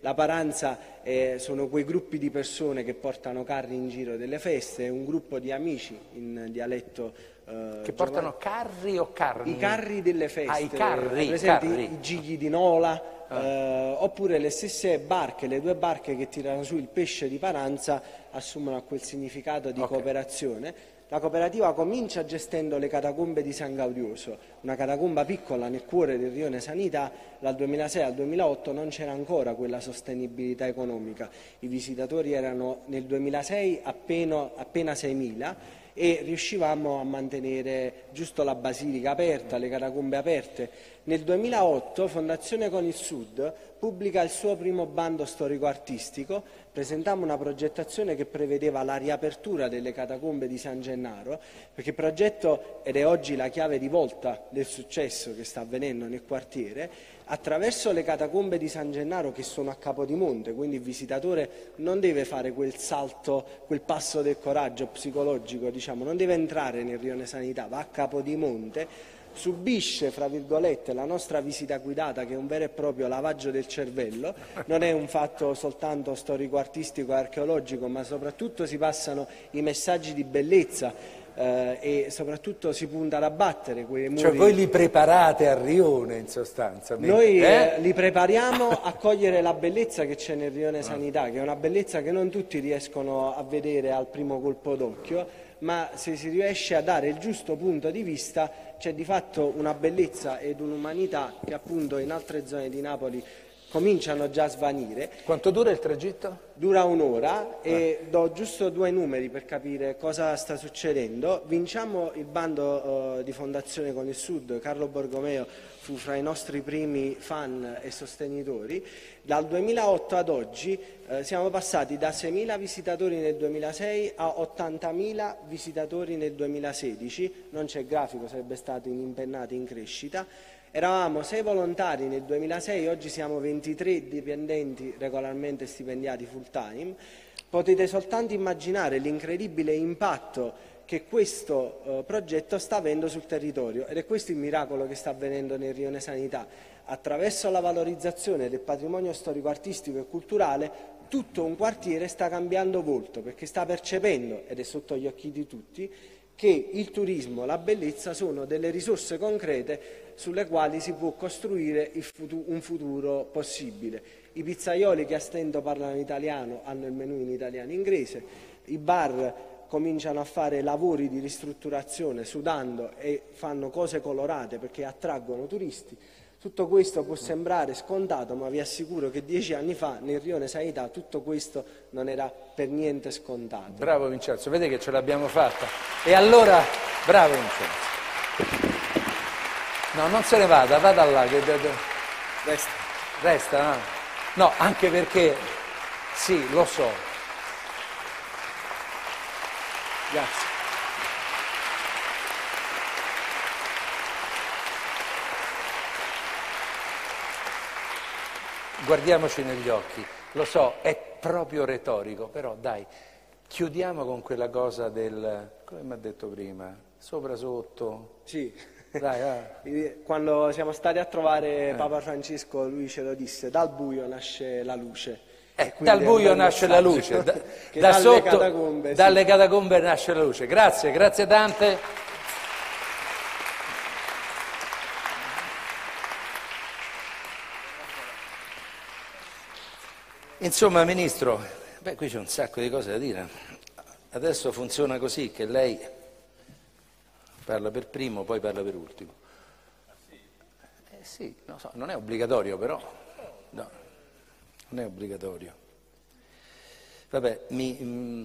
la paranza eh, sono quei gruppi di persone che portano carri in giro delle feste, è un gruppo di amici in dialetto eh, che portano carri o carni? I carri delle feste, ah, i carri, per esempio carri. i gigli di Nola, ah. eh, oppure le stesse barche, le due barche che tirano su il pesce di paranza assumono quel significato di okay. cooperazione. La cooperativa comincia gestendo le catacombe di San Gaudioso, una catacomba piccola nel cuore del Rione Sanità. Dal duemilasei al duemilaotto non c'era ancora quella sostenibilità economica, i visitatori erano nel duemilasei appena, appena seimila e riuscivamo a mantenere giusto la basilica aperta, le catacombe aperte. Nel duemilaotto Fondazione Con il Sud pubblica il suo primo bando storico-artistico, presentammo una progettazione che prevedeva la riapertura delle catacombe di San Gennaro, perché il progetto, ed è oggi la chiave di volta del successo che sta avvenendo nel quartiere, attraverso le catacombe di San Gennaro che sono a Capodimonte, quindi il visitatore non deve fare quel salto, quel passo del coraggio psicologico, diciamo, non deve entrare nel Rione Sanità, va a Capodimonte, subisce, fra virgolette, la nostra visita guidata, che è un vero e proprio lavaggio del cervello, non è un fatto soltanto storico-artistico e archeologico, ma soprattutto si passano i messaggi di bellezza eh, e soprattutto si punta ad abbattere quei muri. Cioè voi li preparate a Rione, in sostanza? Noi eh? Eh, li prepariamo a cogliere la bellezza che c'è nel Rione Sanità, che è una bellezza che non tutti riescono a vedere al primo colpo d'occhio, ma se si riesce a dare il giusto punto di vista c'è di fatto una bellezza ed un'umanità che appunto in altre zone di Napoli cominciano già a svanire. Quanto dura il tragitto? Dura un'ora e ah. do giusto due numeri per capire cosa sta succedendo. Vinciamo il bando uh, di Fondazione Con il Sud, Carlo Borgomeo fu fra i nostri primi fan e sostenitori. Dal duemilaotto ad oggi eh, siamo passati da seimila visitatori nel duemilasei a ottantamila visitatori nel duemilasedici, non c'è grafico, sarebbe stato in impennati in crescita. Eravamo sei volontari nel duemilasei, oggi siamo ventitré dipendenti regolarmente stipendiati full time. Potete soltanto immaginare l'incredibile impatto che questo eh, progetto sta avendo sul territorio, ed è questo il miracolo che sta avvenendo nel Rione Sanità. Attraverso la valorizzazione del patrimonio storico-artistico e culturale tutto un quartiere sta cambiando volto, perché sta percependo, ed è sotto gli occhi di tutti, che il turismo, la bellezza sono delle risorse concrete sulle quali si può costruire il futuro, un futuro possibile. I pizzaioli che a stento parlano italiano hanno il menù in italiano e inglese, i bar cominciano a fare lavori di ristrutturazione sudando e fanno cose colorate perché attraggono turisti. Tutto questo può sembrare scontato, ma vi assicuro che dieci anni fa nel Rione Sanità tutto questo non era per niente scontato. Bravo Vincenzo, vede che ce l'abbiamo fatta. E allora, bravo Vincenzo. No, non se ne vada, vada là. Che... Resta. Resta, no? No, anche perché, sì, lo so. Grazie. Guardiamoci negli occhi, lo so, è proprio retorico, però dai, chiudiamo con quella cosa del, come mi ha detto prima, sopra sotto. Sì, dai, ah. Quando siamo stati a trovare eh. Papa Francesco lui ce lo disse, dal buio nasce la luce. Eh, dal buio nasce la luce, da, da dalle sotto, catacombe, dalle sì. catacombe nasce la luce. Grazie, grazie tante. Insomma, Ministro, beh, qui c'è un sacco di cose da dire. Adesso funziona così, che lei parla per primo, poi parla per ultimo. Eh sì, non so, non è obbligatorio però, no, non è obbligatorio. Vabbè, mi, mm,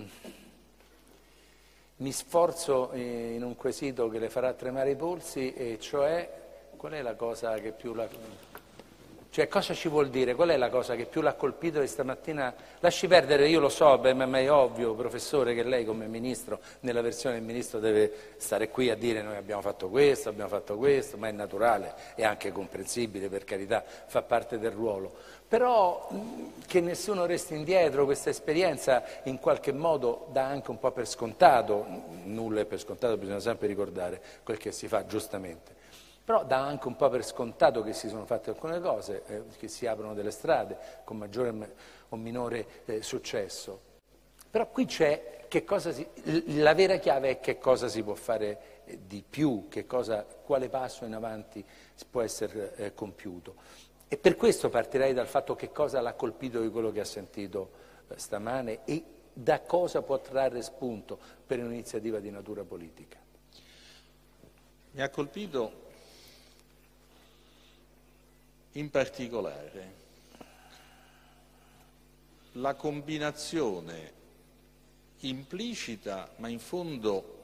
mi sforzo in un quesito che le farà tremare i polsi, e cioè, qual è la cosa che più la... Cioè, cosa ci vuol dire? Qual è la cosa che più l'ha colpito di stamattina? Lasci perdere, io lo so, beh, ma è ovvio, professore, che lei come ministro, nella versione del ministro, deve stare qui a dire noi abbiamo fatto questo, abbiamo fatto questo, ma è naturale, è anche comprensibile, per carità, fa parte del ruolo. Però che nessuno resti indietro, questa esperienza in qualche modo dà anche un po' per scontato, nulla è per scontato, bisogna sempre ricordare quel che si fa giustamente. però dà anche un po' per scontato che si sono fatte alcune cose, eh, che si aprono delle strade con maggiore o minore eh, successo. Però qui c'è che cosa si, la vera chiave è che cosa si può fare eh, di più, che cosa, quale passo in avanti può essere eh, compiuto. E per questo partirei dal fatto che cosa l'ha colpito di quello che ha sentito eh, stamane e da cosa può trarre spunto per un'iniziativa di natura politica. Mi ha colpito in particolare la combinazione implicita, ma in fondo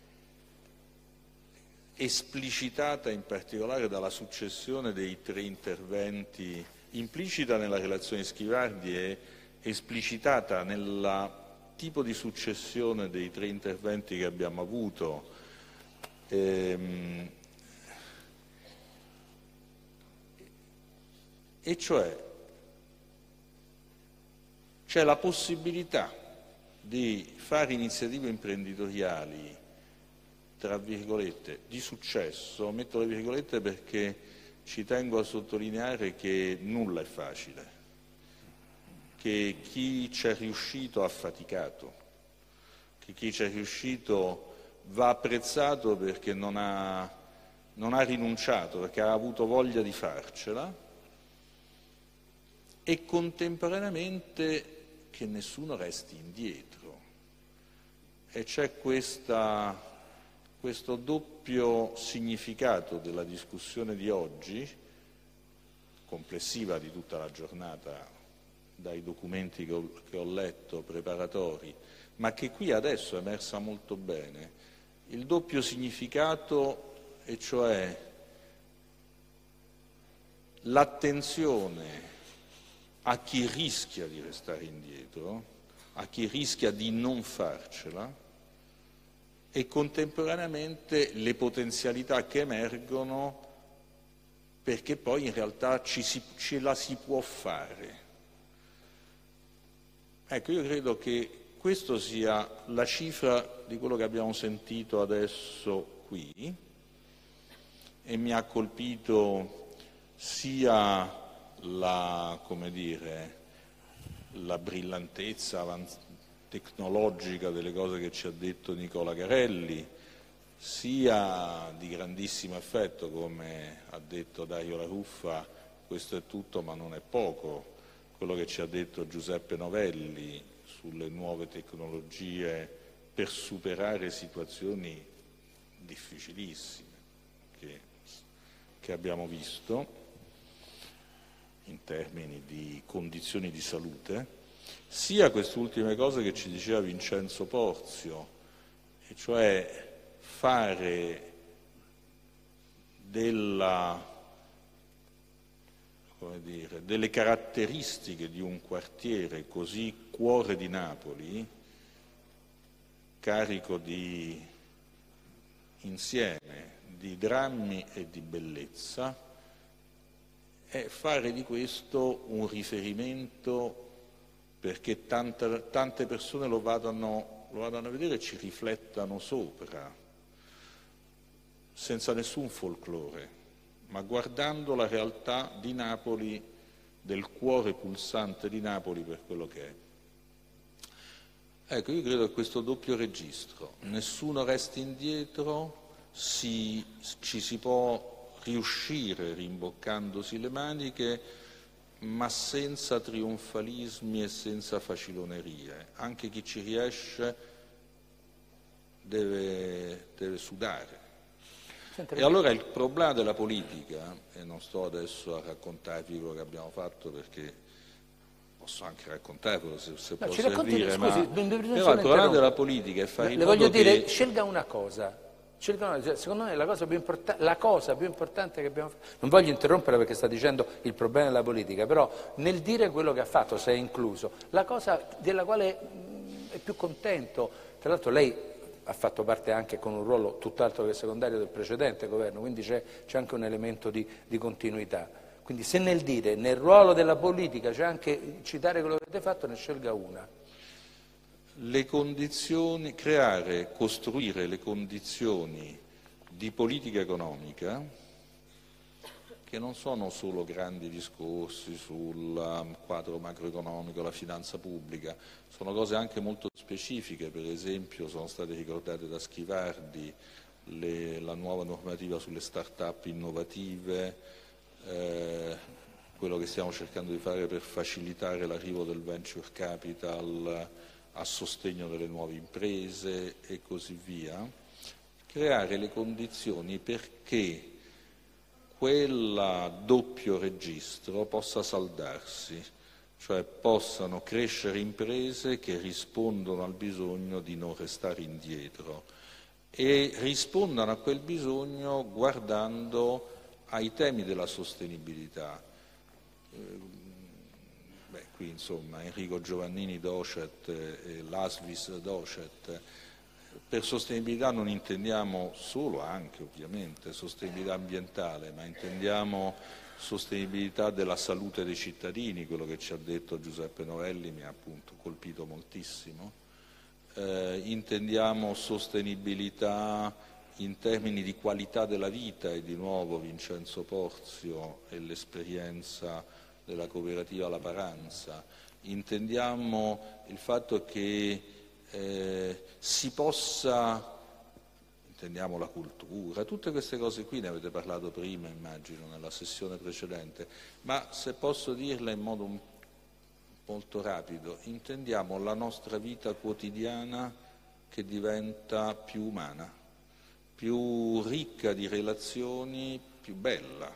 esplicitata in particolare dalla successione dei tre interventi, implicita nella relazione di Schivardi e esplicitata nel tipo di successione dei tre interventi che abbiamo avuto, ehm, e cioè c'è la possibilità di fare iniziative imprenditoriali, tra virgolette, di successo. Metto le virgolette perché ci tengo a sottolineare che nulla è facile, che chi ci è riuscito ha faticato, che chi ci è riuscito va apprezzato perché non ha, non ha rinunciato, perché ha avuto voglia di farcela, e contemporaneamente che nessuno resti indietro. E c'è questa, questo doppio significato della discussione di oggi, complessiva di tutta la giornata, dai documenti che ho, che ho letto preparatori, ma che qui adesso è emersa molto bene, il doppio significato, e cioè l'attenzione a chi rischia di restare indietro, a chi rischia di non farcela, e contemporaneamente le potenzialità che emergono perché poi in realtà ci si, ce la si può fare. Ecco, io credo che questo sia la cifra di quello che abbiamo sentito adesso qui, e mi ha colpito sia la, come dire, la brillantezza tecnologica delle cose che ci ha detto Nicola Garelli, sia di grandissimo effetto, come ha detto Dario La Ruffa, questo è tutto ma non è poco, quello che ci ha detto Giuseppe Novelli sulle nuove tecnologie per superare situazioni difficilissime che, che abbiamo visto in termini di condizioni di salute, sia queste ultime cose che ci diceva Vincenzo Porzio, e cioè fare della, come dire, delle caratteristiche di un quartiere così cuore di Napoli, carico di insieme di drammi e di bellezza, è fare di questo un riferimento perché tante, tante persone lo vadano, lo vadano a vedere e ci riflettano sopra, senza nessun folklore, ma guardando la realtà di Napoli, del cuore pulsante di Napoli per quello che è. Ecco, io credo che questo doppio registro, nessuno resti indietro, si, ci si può riuscire rimboccandosi le maniche, ma senza trionfalismi e senza facilonerie. Anche chi ci riesce deve, deve sudare. E allora il problema della politica, e non sto adesso a raccontarvi quello che abbiamo fatto perché posso anche raccontarvelo se, se no, può ci servire, racconti, ma scusi, però il problema della politica è fare le in le modo voglio dire, che... scelga una cosa. Secondo me la cosa, più la cosa più importante che abbiamo fatto, non voglio interrompere perché sta dicendo il problema della politica, però nel dire quello che ha fatto, se è incluso, la cosa della quale mh, è più contento, tra l'altro lei ha fatto parte anche con un ruolo tutt'altro che secondario del precedente governo, quindi c'è anche un elemento di, di continuità. Quindi se nel dire, nel ruolo della politica c'è anche citare quello che avete fatto, ne scelga una. Le condizioni, creare, costruire le condizioni di politica economica che non sono solo grandi discorsi sul quadro macroeconomico, la finanza pubblica, sono cose anche molto specifiche. Per esempio sono state ricordate da Schivardi le, la nuova normativa sulle start-up innovative, eh, quello che stiamo cercando di fare per facilitare l'arrivo del venture capital a sostegno delle nuove imprese e così via, creare le condizioni perché quel doppio registro possa saldarsi, cioè possano crescere imprese che rispondono al bisogno di non restare indietro e rispondano a quel bisogno guardando ai temi della sostenibilità. Beh, qui insomma Enrico Giovannini Docet e l'Asvis Docet. Per sostenibilità non intendiamo solo, anche ovviamente, sostenibilità ambientale, ma intendiamo sostenibilità della salute dei cittadini. Quello che ci ha detto Giuseppe Novelli mi ha appunto colpito moltissimo. Eh, intendiamo sostenibilità in termini di qualità della vita, e di nuovo Vincenzo Porzio e l'esperienza della cooperativa La Paranza. Intendiamo il fatto che Eh, si possa, intendiamo la cultura, tutte queste cose qui ne avete parlato prima, immagino, nella sessione precedente, ma se posso dirla in modo un, molto rapido, intendiamo la nostra vita quotidiana che diventa più umana, più ricca di relazioni, più bella,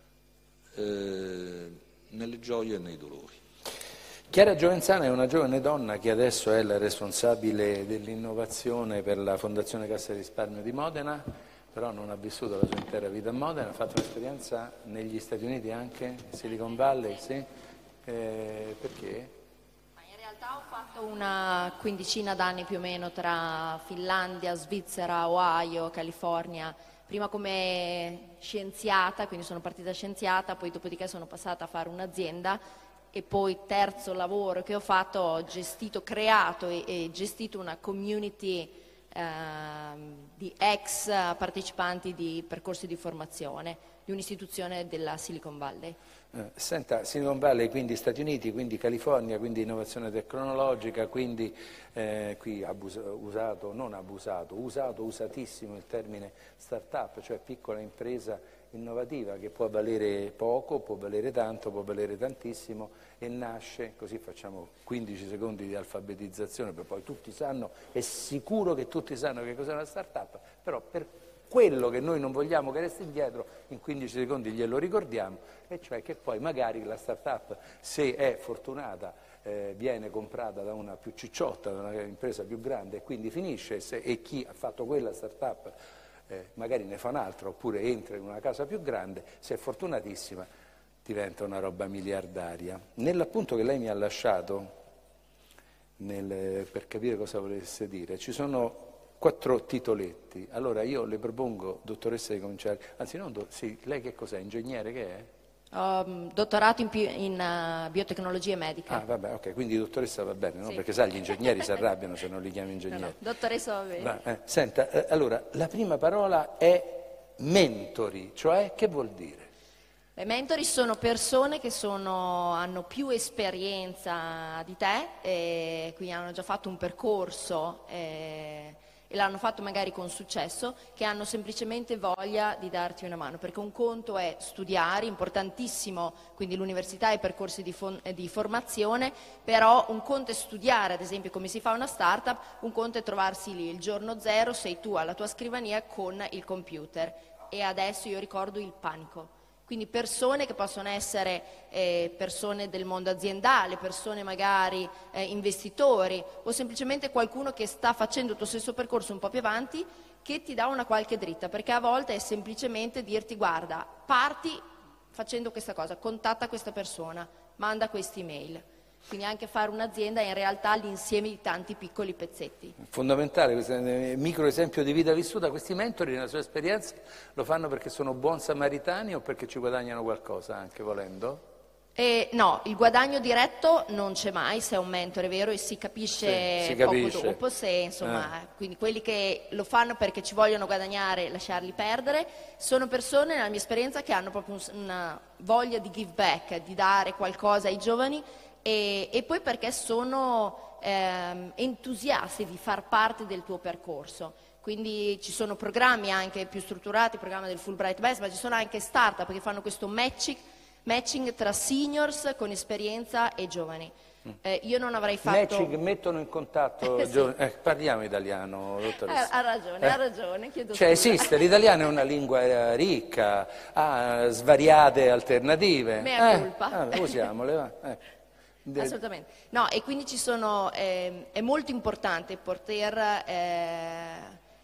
eh, nelle gioie e nei dolori. Chiara Giovenzana è una giovane donna che adesso è la responsabile dell'innovazione per la Fondazione Cassa di Risparmio di Modena, però non ha vissuto la sua intera vita a Modena, ha fatto un'esperienza negli Stati Uniti anche, Silicon Valley, sì? Eh, perché? In realtà ho fatto una quindicina d'anni più o meno tra Finlandia, Svizzera, Ohio, California, prima come scienziata, quindi sono partita scienziata, poi dopodiché sono passata a fare un'azienda. E poi terzo lavoro che ho fatto, ho gestito, creato e, e gestito una community eh, di ex partecipanti di percorsi di formazione di un'istituzione della Silicon Valley. Eh, senta, Silicon Valley, quindi Stati Uniti, quindi California, quindi innovazione tecnologica, quindi eh, qui abus- usato, non abusato, usato, usatissimo il termine start-up, cioè piccola impresa innovativa che può valere poco, può valere tanto, può valere tantissimo e nasce, così facciamo quindici secondi di alfabetizzazione, per poi tutti sanno, è sicuro che tutti sanno che cos'è una start-up, però per quello che noi non vogliamo che resti indietro, in quindici secondi glielo ricordiamo, e cioè che poi magari la start-up, se è fortunata, eh, viene comprata da una più cicciotta, da un'impresa più grande e quindi finisce, se, e chi ha fatto quella start-up Eh, magari ne fa un'altra oppure entra in una casa più grande, se è fortunatissima diventa una roba miliardaria. Nell'appunto che lei mi ha lasciato, nel, per capire cosa volesse dire, ci sono quattro titoletti. Allora io le propongo, dottoressa, di cominciare, anzi non, do, sì, lei che cos'è, ingegnere che è? Um, dottorato in, in uh, biotecnologie mediche. Ah, vabbè, ok, quindi dottoressa va bene, no? Sì. Perché sai, gli ingegneri si arrabbiano se non li chiami ingegneri. No, no. Dottoressa va bene. Va, eh. Senta, eh, allora, la prima parola è mentori, cioè che vuol dire? I mentori sono persone che sono, hanno più esperienza di te, e quindi hanno già fatto un percorso e, e l'hanno fatto magari con successo, che hanno semplicemente voglia di darti una mano, perché un conto è studiare, importantissimo, quindi l'università e i percorsi di, fon- di formazione, però un conto è studiare, ad esempio come si fa una startup, un conto è trovarsi lì il giorno zero, sei tu alla tua scrivania con il computer, e adesso io ricordo il panico. Quindi persone che possono essere eh, persone del mondo aziendale, persone magari eh, investitori, o semplicemente qualcuno che sta facendo il tuo stesso percorso un po' più avanti, che ti dà una qualche dritta, perché a volte è semplicemente dirti: guarda, parti facendo questa cosa, contatta questa persona, manda questa email. Quindi anche fare un'azienda è in realtà l'insieme di tanti piccoli pezzetti. Fondamentale, questo micro esempio di vita vissuta. Questi mentori nella sua esperienza lo fanno perché sono buon samaritani o perché ci guadagnano qualcosa anche volendo? Eh, no, il guadagno diretto non c'è mai se è un mentore, è vero, e si capisce, sì, si poco capisce. dopo se, insomma, Eh. quindi quelli che lo fanno perché ci vogliono guadagnare, lasciarli perdere, sono persone, nella mia esperienza, che hanno proprio un- una voglia di give back, di dare qualcosa ai giovani, e, e poi perché sono ehm, entusiasti di far parte del tuo percorso. Quindi ci sono programmi anche più strutturati, il programma del Fulbright Best, ma ci sono anche start-up che fanno questo matching, matching tra seniors con esperienza e giovani. Eh, io non avrei fatto... Matching, mettono in contatto Eh, sì. giovani. Eh, parliamo italiano, Eh, dottoressa. ha ragione, Eh. ha ragione, chiedo Cioè scusa. esiste, l'italiano è una lingua eh, ricca, ha svariate alternative. Mea Eh, culpa. ah, usiamole, va. Eh. De- Assolutamente. No, e quindi ci sono, ehm, è molto importante poter eh,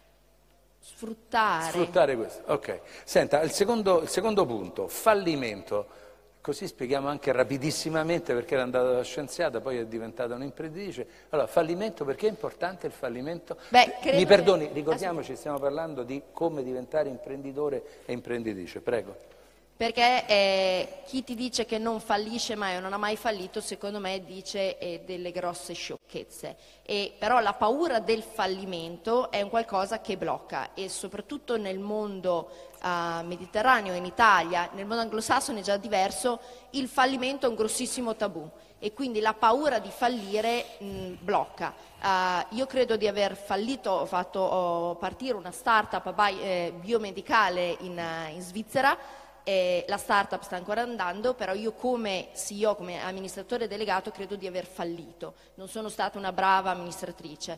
sfruttare. Sfruttare questo, ok. Senta, il secondo, il secondo punto, fallimento. Così spieghiamo anche rapidissimamente, perché era andata da scienziata, poi è diventata un'imprenditrice. Allora, fallimento, perché è importante il fallimento? Beh, credo Mi che- perdoni, ricordiamoci, stiamo parlando di come diventare imprenditore e imprenditrice, prego. Perché eh, chi ti dice che non fallisce mai o non ha mai fallito, secondo me dice eh, delle grosse sciocchezze. E, però la paura del fallimento è un qualcosa che blocca, e soprattutto nel mondo eh, mediterraneo, in Italia, nel mondo anglosassone è già diverso, il fallimento è un grossissimo tabù, e quindi la paura di fallire mh, blocca. Uh, io credo di aver fallito, ho fatto ho partire una startup bi- eh, biomedicale in, uh, in Svizzera. Eh, la startup sta ancora andando, però io come C E O, come amministratore delegato, credo di aver fallito. Non sono stata una brava amministratrice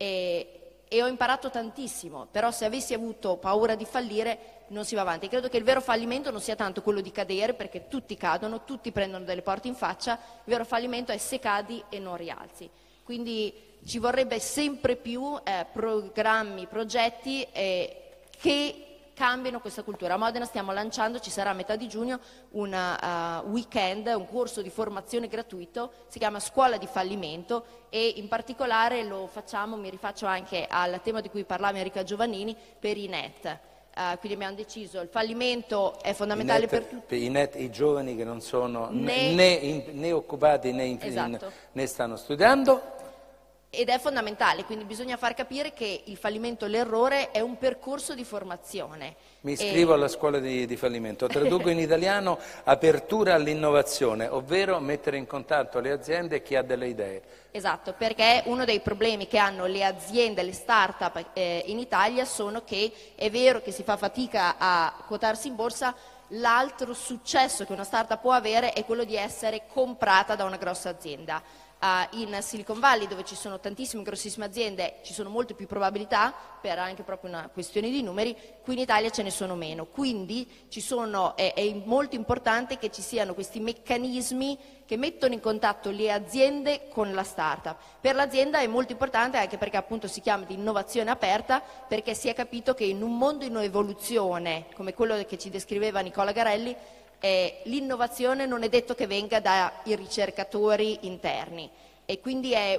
e, e ho imparato tantissimo, però se avessi avuto paura di fallire non si va avanti. Credo che il vero fallimento non sia tanto quello di cadere, perché tutti cadono, tutti prendono delle porte in faccia. Il vero fallimento è se cadi e non rialzi. Quindi ci vorrebbe sempre più eh, programmi, progetti eh, che cambino questa cultura. A Modena stiamo lanciando, ci sarà a metà di giugno, un uh, weekend, un corso di formazione gratuito, si chiama Scuola di Fallimento, e in particolare lo facciamo, mi rifaccio anche al tema di cui parlava Enrica Giovannini, per i N E T. Uh, quindi abbiamo deciso, il fallimento è fondamentale I net, per tutti. per i, net, i giovani che non sono Ne- né, in- né occupati né, in- Esatto. in- né stanno studiando. Ed è fondamentale, quindi bisogna far capire che il fallimento, l'errore, è un percorso di formazione. Mi E- iscrivo alla scuola di, di fallimento, traduco in italiano apertura all'innovazione, ovvero mettere in contatto le aziende e chi ha delle idee. Esatto, perché uno dei problemi che hanno le aziende, le start-up eh, in Italia sono che è vero che si fa fatica a quotarsi in borsa, l'altro successo che una start-up può avere è quello di essere comprata da una grossa azienda. Uh, in Silicon Valley, dove ci sono tantissime grossissime aziende, ci sono molte più probabilità, per anche proprio una questione di numeri. Qui in Italia ce ne sono meno, quindi ci sono, è, è molto importante che ci siano questi meccanismi che mettono in contatto le aziende con la startup. Per l'azienda è molto importante, anche perché appunto si chiama di innovazione aperta, perché si è capito che in un mondo in evoluzione come quello che ci descriveva Nicola Garelli, Eh, l'innovazione non è detto che venga dai ricercatori interni, e quindi è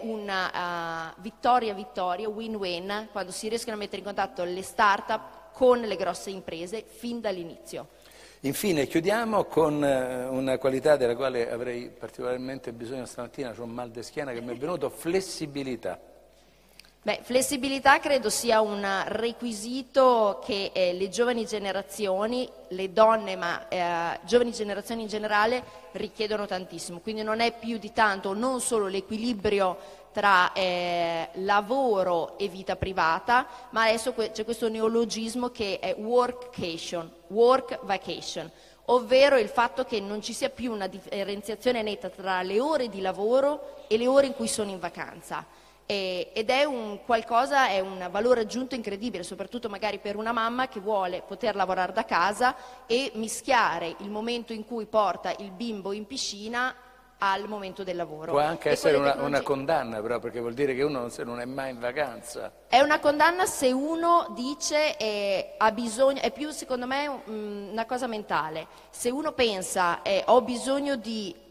una uh, vittoria-vittoria, win-win, quando si riescono a mettere in contatto le start-up con le grosse imprese fin dall'inizio. Infine chiudiamo con eh, una qualità della quale avrei particolarmente bisogno stamattina, c'ho un mal di schiena che mi è venuto, flessibilità. Beh, flessibilità credo sia un requisito che eh, le giovani generazioni, le donne, ma eh, giovani generazioni in generale richiedono tantissimo. Quindi non è più di tanto non solo l'equilibrio tra eh, lavoro e vita privata, ma adesso que- c'è questo neologismo che è workcation, work vacation, ovvero il fatto che non ci sia più una differenziazione netta tra le ore di lavoro e le ore in cui sono in vacanza. E, ed è un qualcosa, è un valore aggiunto incredibile, soprattutto magari per una mamma che vuole poter lavorare da casa e mischiare il momento in cui porta il bimbo in piscina al momento del lavoro. Può anche E essere con le una, una tecnologie- condanna, però, perché vuol dire che uno non, se non è mai in vacanza. È una condanna se uno dice eh, ha bisogno, è più secondo me um, una cosa mentale. Se uno pensa eh, ho bisogno di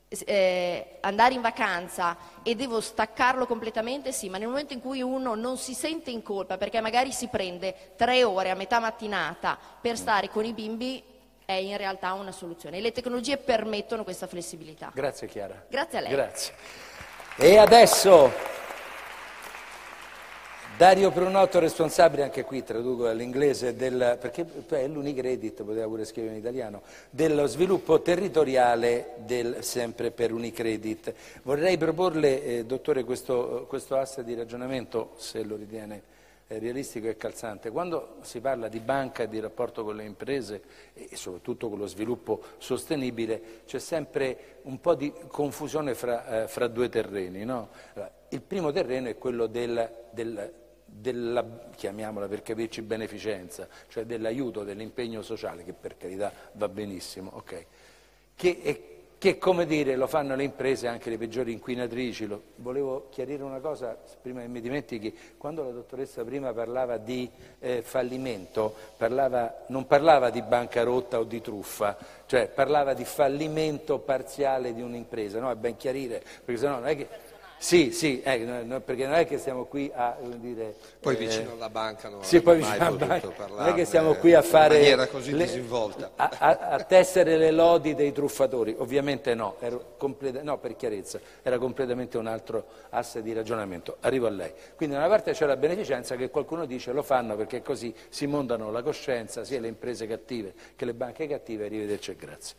eh, andare in vacanza e devo staccarlo completamente, sì, ma nel momento in cui uno non si sente in colpa perché magari si prende tre ore a metà mattinata per stare con i bimbi, è in realtà una soluzione e le tecnologie permettono questa flessibilità. Grazie Chiara. Grazie a lei. Grazie. E adesso Dario Prunotto, responsabile, anche qui traduco dall'inglese, del, perché è l'Unicredit, poteva pure scrivere in italiano, dello sviluppo territoriale del, sempre per Unicredit. Vorrei proporle, eh, dottore, questo, questo asse di ragionamento, se lo ritiene eh, realistico e calzante. Quando si parla di banca e di rapporto con le imprese e soprattutto con lo sviluppo sostenibile, c'è sempre un po' di confusione fra, eh, fra due terreni, no? Allora, il primo terreno è quello del, del della, chiamiamola per capirci, beneficenza, cioè dell'aiuto, dell'impegno sociale, che per carità va benissimo, ok? Che, e, che come dire lo fanno le imprese, anche le peggiori inquinatrici. Lo, volevo chiarire una cosa, prima che mi dimentichi, quando la dottoressa prima parlava di eh, fallimento, parlava, non parlava di bancarotta o di truffa, cioè parlava di fallimento parziale di un'impresa, no? È ben chiarire, perché sennò non è che... Sì, sì, eh, no, perché non è che stiamo qui a dire... Poi eh, vicino alla banca non sì, poi mai vicino potuto alla non è che stiamo parlarne qui a fare... in maniera così le, disinvolta. A, a, a tessere le lodi dei truffatori, ovviamente no, ero completa, no, per chiarezza, era completamente un altro asse di ragionamento. Arrivo a lei. Quindi da una parte c'è la beneficenza che qualcuno dice lo fanno perché così si montano la coscienza, sia le imprese cattive che le banche cattive, arrivederci e grazie.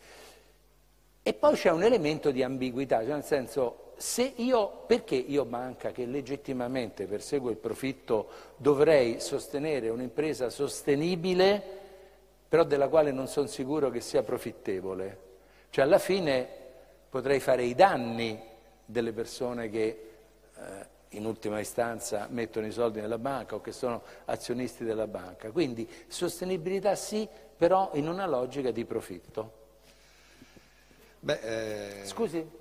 E poi c'è un elemento di ambiguità, cioè nel senso... Se io, perché io banca che legittimamente perseguo il profitto dovrei sostenere un'impresa sostenibile, però della quale non sono sicuro che sia profittevole? Cioè alla fine potrei fare i danni delle persone che eh, in ultima istanza mettono i soldi nella banca o che sono azionisti della banca. Quindi sostenibilità sì, però in una logica di profitto. Beh, eh... Scusi?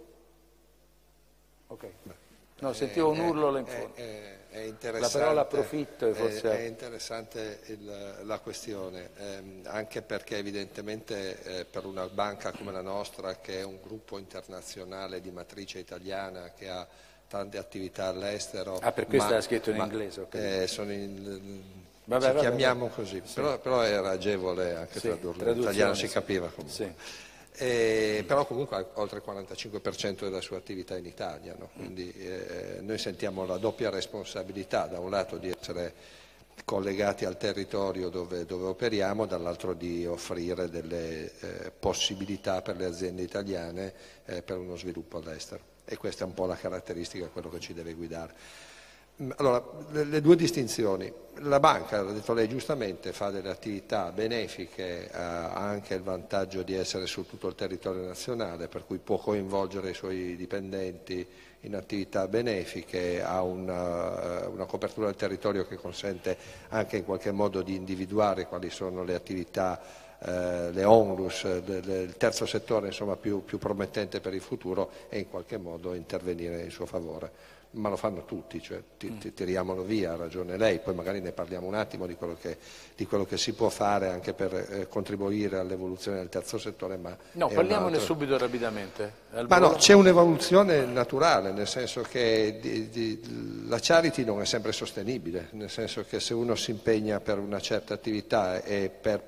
Ok, no, sentivo un urlo là in fondo. È, è, è interessante, la parola profitto è forse... È, è interessante il, la questione, ehm, anche perché evidentemente eh, per una banca come la nostra, che è un gruppo internazionale di matrice italiana, che ha tante attività all'estero... Ah, per questo ma, era scritto in ma, inglese, ok. Eh, sono in, vabbè, ci vabbè, chiamiamo vabbè. così, Sì. però, però era agevole anche sì, tradurlo, in italiano si sì. capiva comunque. Sì. Eh, però comunque ha oltre il quarantacinque per cento della sua attività in Italia, no? Quindi eh, noi sentiamo la doppia responsabilità, da un lato di essere collegati al territorio dove, dove operiamo, dall'altro di offrire delle eh, possibilità per le aziende italiane eh, per uno sviluppo all'estero, e questa è un po' la caratteristica, quello che ci deve guidare. Allora, le, le due distinzioni. La banca, l'ha detto lei giustamente, fa delle attività benefiche, ha anche il vantaggio di essere su tutto il territorio nazionale, per cui può coinvolgere i suoi dipendenti in attività benefiche, ha una, una copertura del territorio che consente anche in qualche modo di individuare quali sono le attività, eh, le onlus del, del terzo settore, insomma, più, più promettente per il futuro, e in qualche modo intervenire in suo favore. Ma lo fanno tutti, cioè ti, ti, tiriamolo via, ha ragione lei, poi magari ne parliamo un attimo di quello che, di quello che si può fare anche per eh, contribuire all'evoluzione del terzo settore. Ma no, parliamone altro... subito rapidamente. Ma no, c'è un'evoluzione naturale, nel senso che di, di, la charity non è sempre sostenibile, nel senso che se uno si impegna per una certa attività e per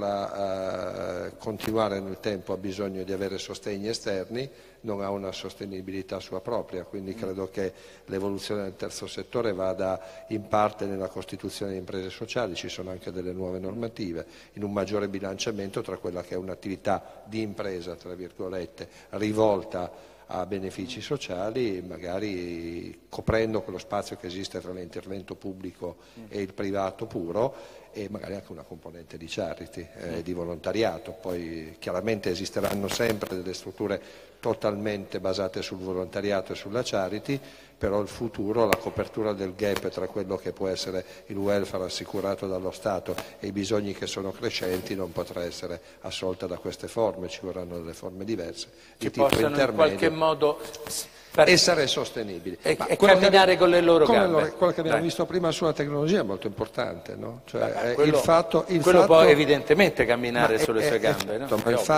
poterla uh, continuare nel tempo ha bisogno di avere sostegni esterni, non ha una sostenibilità sua propria, quindi credo che l'evoluzione del terzo settore vada in parte nella costituzione di imprese sociali, ci sono anche delle nuove normative, in un maggiore bilanciamento tra quella che è un'attività di impresa, tra virgolette, rivolta a benefici sociali, magari coprendo quello spazio che esiste tra l'intervento pubblico e il privato puro, e magari anche una componente di charity, eh, di volontariato. Poi chiaramente esisteranno sempre delle strutture totalmente basate sul volontariato e sulla charity, però il futuro, la copertura del gap tra quello che può essere il welfare assicurato dallo Stato e i bisogni che sono crescenti non potrà essere assolta da queste forme, ci vorranno delle forme diverse di che tipo possano intermedio, in qualche modo essere sostenibili e, e camminare che, con le loro come gambe. Lo, quello che abbiamo Dai. visto prima sulla tecnologia è molto importante, no? Cioè, Beh, eh, quello, il fatto, il quello fatto, può evidentemente camminare sulle è, sue è, gambe, certo, no? ma il, fa,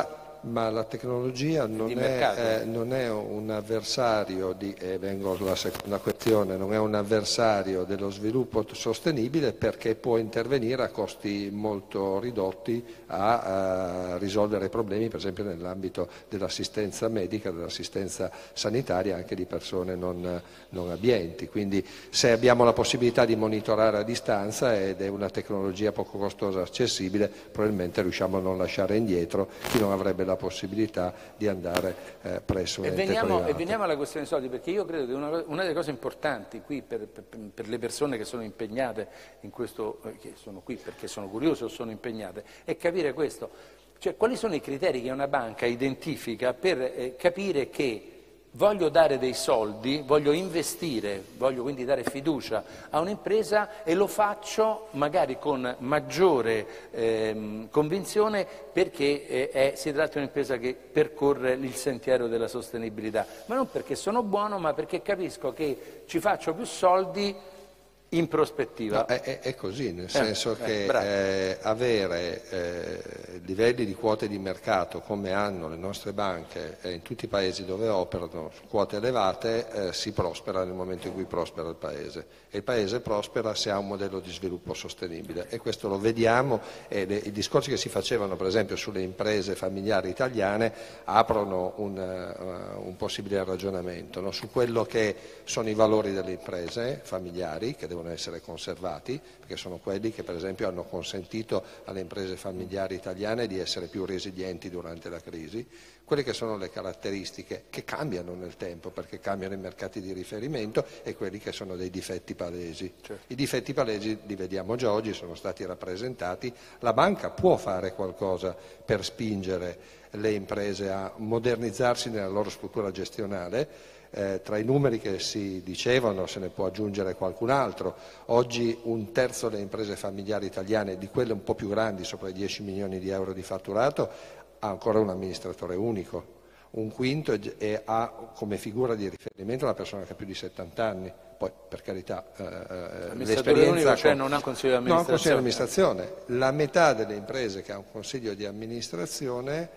ma la tecnologia non, di è, eh, non è un avversario di, e vengo alla seconda questione, non è un avversario dello sviluppo sostenibile, perché può intervenire a costi molto ridotti a, a risolvere problemi, per esempio nell'ambito dell'assistenza medica, dell'assistenza sanitaria anche di persone non, non abbienti. Quindi se abbiamo la possibilità di monitorare a distanza ed è una tecnologia poco costosa, accessibile, probabilmente riusciamo a non lasciare indietro chi non avrebbe la possibilità di andare eh, presso un e ente veniamo, privato. E veniamo alla questione dei soldi, perché io credo che una, una delle cose importanti qui per, per, per le persone che sono impegnate in questo, eh, che sono qui perché sono curiose o sono impegnate, è capire questo, cioè quali sono i criteri che una banca identifica per eh, capire che voglio dare dei soldi, voglio investire, voglio quindi dare fiducia a un'impresa e lo faccio magari con maggiore ehm, convinzione perché eh, è, si tratta di un'impresa che percorre il sentiero della sostenibilità, ma non perché sono buono, ma perché capisco che ci faccio più soldi in prospettiva. No, è, è così, nel eh, senso eh, che eh, avere eh, livelli di quote di mercato come hanno le nostre banche eh, in tutti i paesi dove operano, su quote elevate, eh, si prospera nel momento in cui prospera il paese. E il paese prospera se ha un modello di sviluppo sostenibile, e questo lo vediamo, e le, i discorsi che si facevano per esempio sulle imprese familiari italiane aprono un, uh, un possibile ragionamento, no? Su quello che sono i valori delle imprese familiari, che devono essere conservati, perché sono quelli che per esempio hanno consentito alle imprese familiari italiane di essere più resilienti durante la crisi, quelle che sono le caratteristiche che cambiano nel tempo perché cambiano i mercati di riferimento, e quelli che sono dei difetti palesi. Certo. I difetti palesi li vediamo già oggi, sono stati rappresentati. La banca può fare qualcosa per spingere le imprese a modernizzarsi nella loro struttura gestionale. Eh, tra i numeri che si dicevano se ne può aggiungere qualcun altro. Oggi un terzo delle imprese familiari italiane, di quelle un po' più grandi, sopra i dieci milioni di euro di fatturato, ha ancora un amministratore unico. Un quinto è, è, ha come figura di riferimento la persona che ha più di settanta anni. Poi, per carità, eh, l'esperienza... Unico, cioè non ha consiglio di amministrazione. No, ha consiglio di amministrazione. La metà delle imprese che ha un consiglio di amministrazione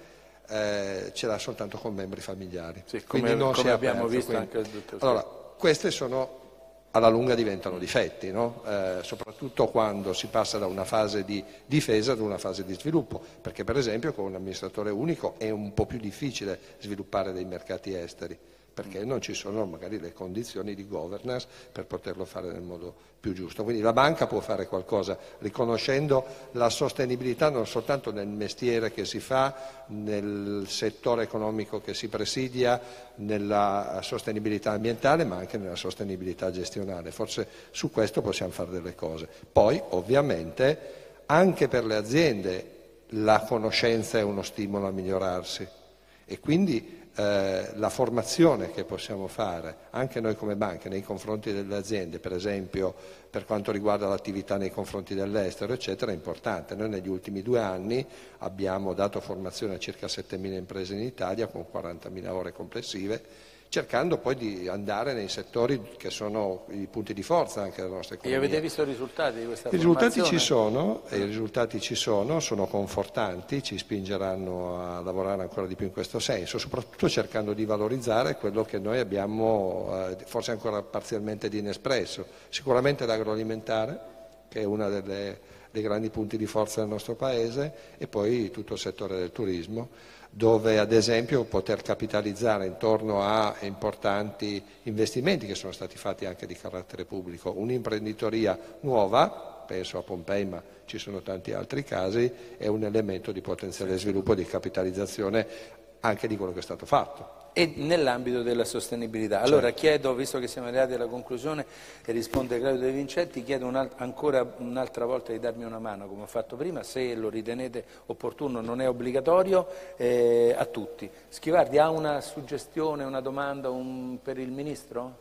Eh, ce l'ha soltanto con membri familiari, sì, quindi come, non come si è abbiamo aperto, visto quindi. anche al dottor. Allora, queste sono, alla lunga diventano difetti, no? eh, soprattutto quando si passa da una fase di difesa ad una fase di sviluppo, perché per esempio con un amministratore unico è un po' più difficile sviluppare dei mercati esteri, perché non ci sono magari le condizioni di governance per poterlo fare nel modo più giusto. Quindi la banca può fare qualcosa riconoscendo la sostenibilità non soltanto nel mestiere che si fa, nel settore economico che si presidia, nella sostenibilità ambientale, ma anche nella sostenibilità gestionale. Forse su questo possiamo fare delle cose. Poi ovviamente anche per le aziende la conoscenza è uno stimolo a migliorarsi, e quindi Eh, la formazione che possiamo fare anche noi come banche nei confronti delle aziende, per esempio per quanto riguarda l'attività nei confronti dell'estero, eccetera, è importante. Noi negli ultimi due anni abbiamo dato formazione a circa settemila imprese in Italia con quarantamila ore complessive, cercando poi di andare nei settori che sono i punti di forza anche della nostra economia. E avete visto i risultati di questa I risultati formazione? ci sono, e i risultati ci sono, sono confortanti, ci spingeranno a lavorare ancora di più in questo senso, soprattutto cercando di valorizzare quello che noi abbiamo eh, forse ancora parzialmente di inespresso. Sicuramente l'agroalimentare, che è uno dei grandi punti di forza del nostro Paese, e poi tutto il settore del turismo, dove ad esempio poter capitalizzare intorno a importanti investimenti che sono stati fatti anche di carattere pubblico, un'imprenditoria nuova, penso a Pompei ma ci sono tanti altri casi, è un elemento di potenziale sviluppo e di capitalizzazione anche di quello che è stato fatto. E nell'ambito della sostenibilità. Allora certo. Chiedo, visto che siamo arrivati alla conclusione e risponde Claudio De Vincenti, chiedo un ancora un'altra volta di darmi una mano, come ho fatto prima, se lo ritenete opportuno, non è obbligatorio, eh, a tutti. Schivardi ha una suggestione, una domanda un, per il Ministro?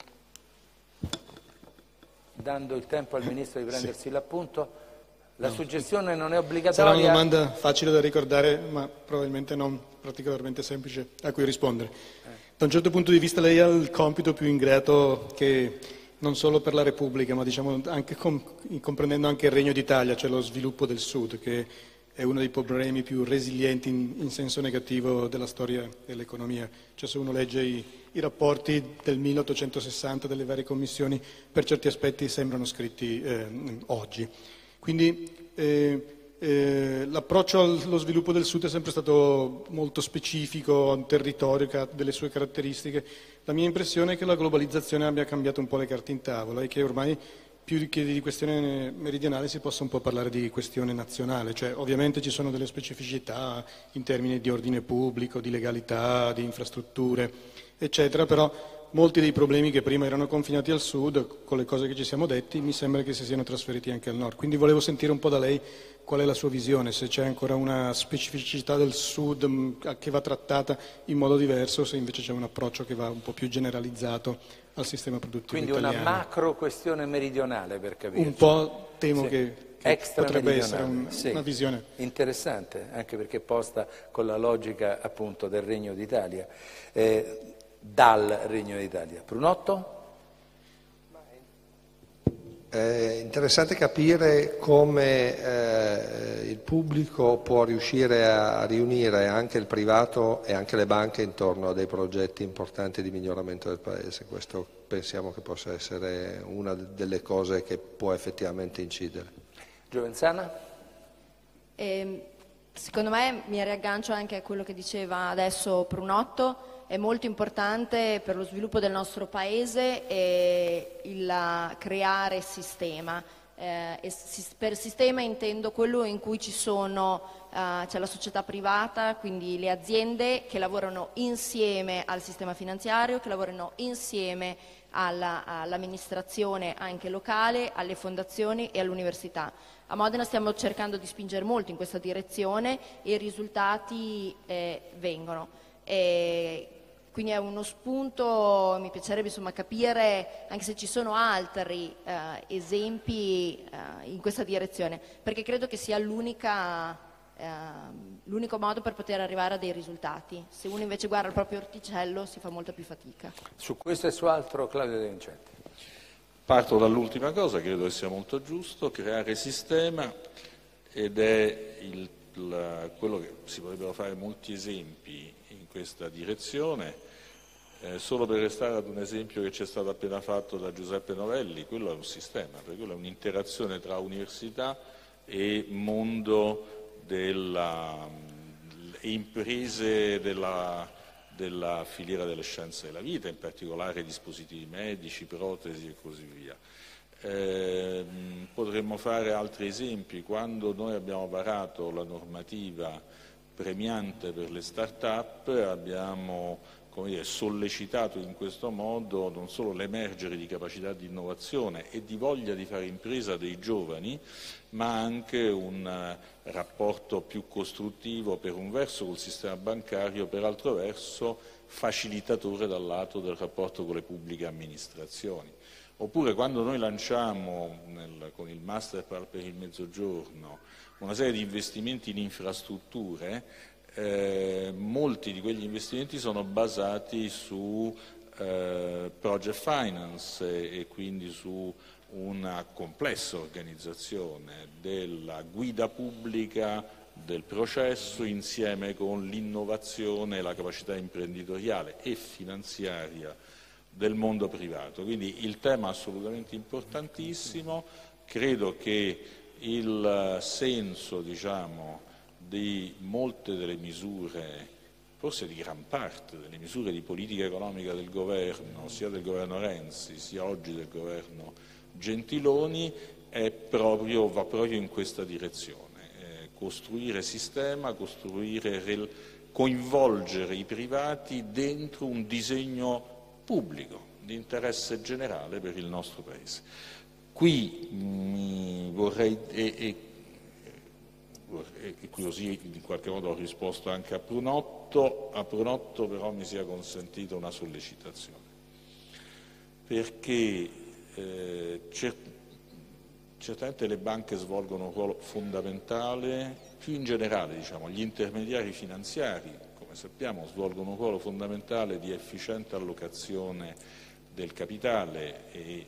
Dando il tempo al Ministro di prendersi sì. l'appunto. La no. suggestione non è obbligatoria? Sarà una domanda facile da ricordare, ma probabilmente non particolarmente semplice a cui rispondere. Eh. Da un certo punto di vista lei ha il compito più ingrato che non solo per la Repubblica, ma diciamo anche com- comprendendo anche il Regno d'Italia, cioè lo sviluppo del Sud, che è uno dei problemi più resilienti in, in senso negativo della storia dell'economia. Cioè, se uno legge i, i rapporti del milleottocentosessanta delle varie commissioni, per certi aspetti sembrano scritti eh, oggi. Quindi eh, eh, l'approccio allo sviluppo del Sud è sempre stato molto specifico a un territorio che ha delle sue caratteristiche. La mia impressione è che la globalizzazione abbia cambiato un po' le carte in tavola e che ormai più che di questione meridionale si possa un po' parlare di questione nazionale, cioè ovviamente ci sono delle specificità in termini di ordine pubblico, di legalità, di infrastrutture, eccetera, però molti dei problemi che prima erano confinati al sud, con le cose che ci siamo detti, mi sembra che si siano trasferiti anche al nord. Quindi volevo sentire un po' da lei qual è la sua visione, se c'è ancora una specificità del sud mh, che va trattata in modo diverso, se invece c'è un approccio che va un po' più generalizzato al sistema produttivo Quindi italiano. una macro questione meridionale, per capirci. Un po' temo sì. che, che potrebbe essere un, sì. una visione. Interessante, anche perché posta con la logica appunto del Regno d'Italia, eh, dal Regno d'Italia. Prunotto? È interessante capire come eh, il pubblico può riuscire a riunire anche il privato e anche le banche intorno a dei progetti importanti di miglioramento del Paese. Questo pensiamo che possa essere una delle cose che può effettivamente incidere. Giovenzana? Eh, secondo me mi riaggancio anche a quello che diceva adesso Prunotto. È molto importante per lo sviluppo del nostro Paese eh, il creare sistema. Eh, e per sistema intendo quello in cui ci sono, eh, c'è la società privata, quindi le aziende che lavorano insieme al sistema finanziario, che lavorano insieme alla, all'amministrazione anche locale, alle fondazioni e all'università. A Modena stiamo cercando di spingere molto in questa direzione e i risultati eh, vengono. E quindi è uno spunto, mi piacerebbe insomma capire anche se ci sono altri eh, esempi eh, in questa direzione, perché credo che sia l'unica, eh, l'unico modo per poter arrivare a dei risultati. Se uno invece guarda il proprio orticello si fa molta più fatica. Su questo e su altro Claudio De Vincenti. Parto dall'ultima cosa, credo che sia molto giusto, creare sistema, ed è il, la, quello che si potrebbero fare molti esempi in questa direzione. Eh, solo per restare ad un esempio che ci è stato appena fatto da Giuseppe Novelli, quello è un sistema, perché quello è un'interazione tra università e mondo della, e imprese della, della filiera delle scienze della vita, in particolare dispositivi medici, protesi e così via. Eh, potremmo fare altri esempi. Quando noi abbiamo varato la normativa premiante per le start-up abbiamo come dire, sollecitato in questo modo non solo l'emergere di capacità di innovazione e di voglia di fare impresa dei giovani, ma anche un uh, rapporto più costruttivo per un verso col sistema bancario, per altro verso facilitatore dal lato del rapporto con le pubbliche amministrazioni. Oppure quando noi lanciamo nel, con il Masterplan per il Mezzogiorno una serie di investimenti in infrastrutture, Eh, molti di quegli investimenti sono basati su eh, project finance e, e quindi su una complessa organizzazione della guida pubblica del processo insieme con l'innovazione e la capacità imprenditoriale e finanziaria del mondo privato. Quindi il tema è assolutamente importantissimo, credo che il senso, diciamo, di molte delle misure, forse di gran parte delle misure di politica economica del governo, sia del governo Renzi sia oggi del governo Gentiloni, è proprio, va proprio in questa direzione. Eh, costruire sistema, costruire, coinvolgere i privati dentro un disegno pubblico di interesse generale per il nostro Paese. Qui mh, vorrei... E, e, e così in qualche modo ho risposto anche a Prunotto, a Prunotto però mi sia consentita una sollecitazione, perché eh, cert certamente le banche svolgono un ruolo fondamentale, più in generale diciamo, gli intermediari finanziari, come sappiamo, svolgono un ruolo fondamentale di efficiente allocazione del capitale e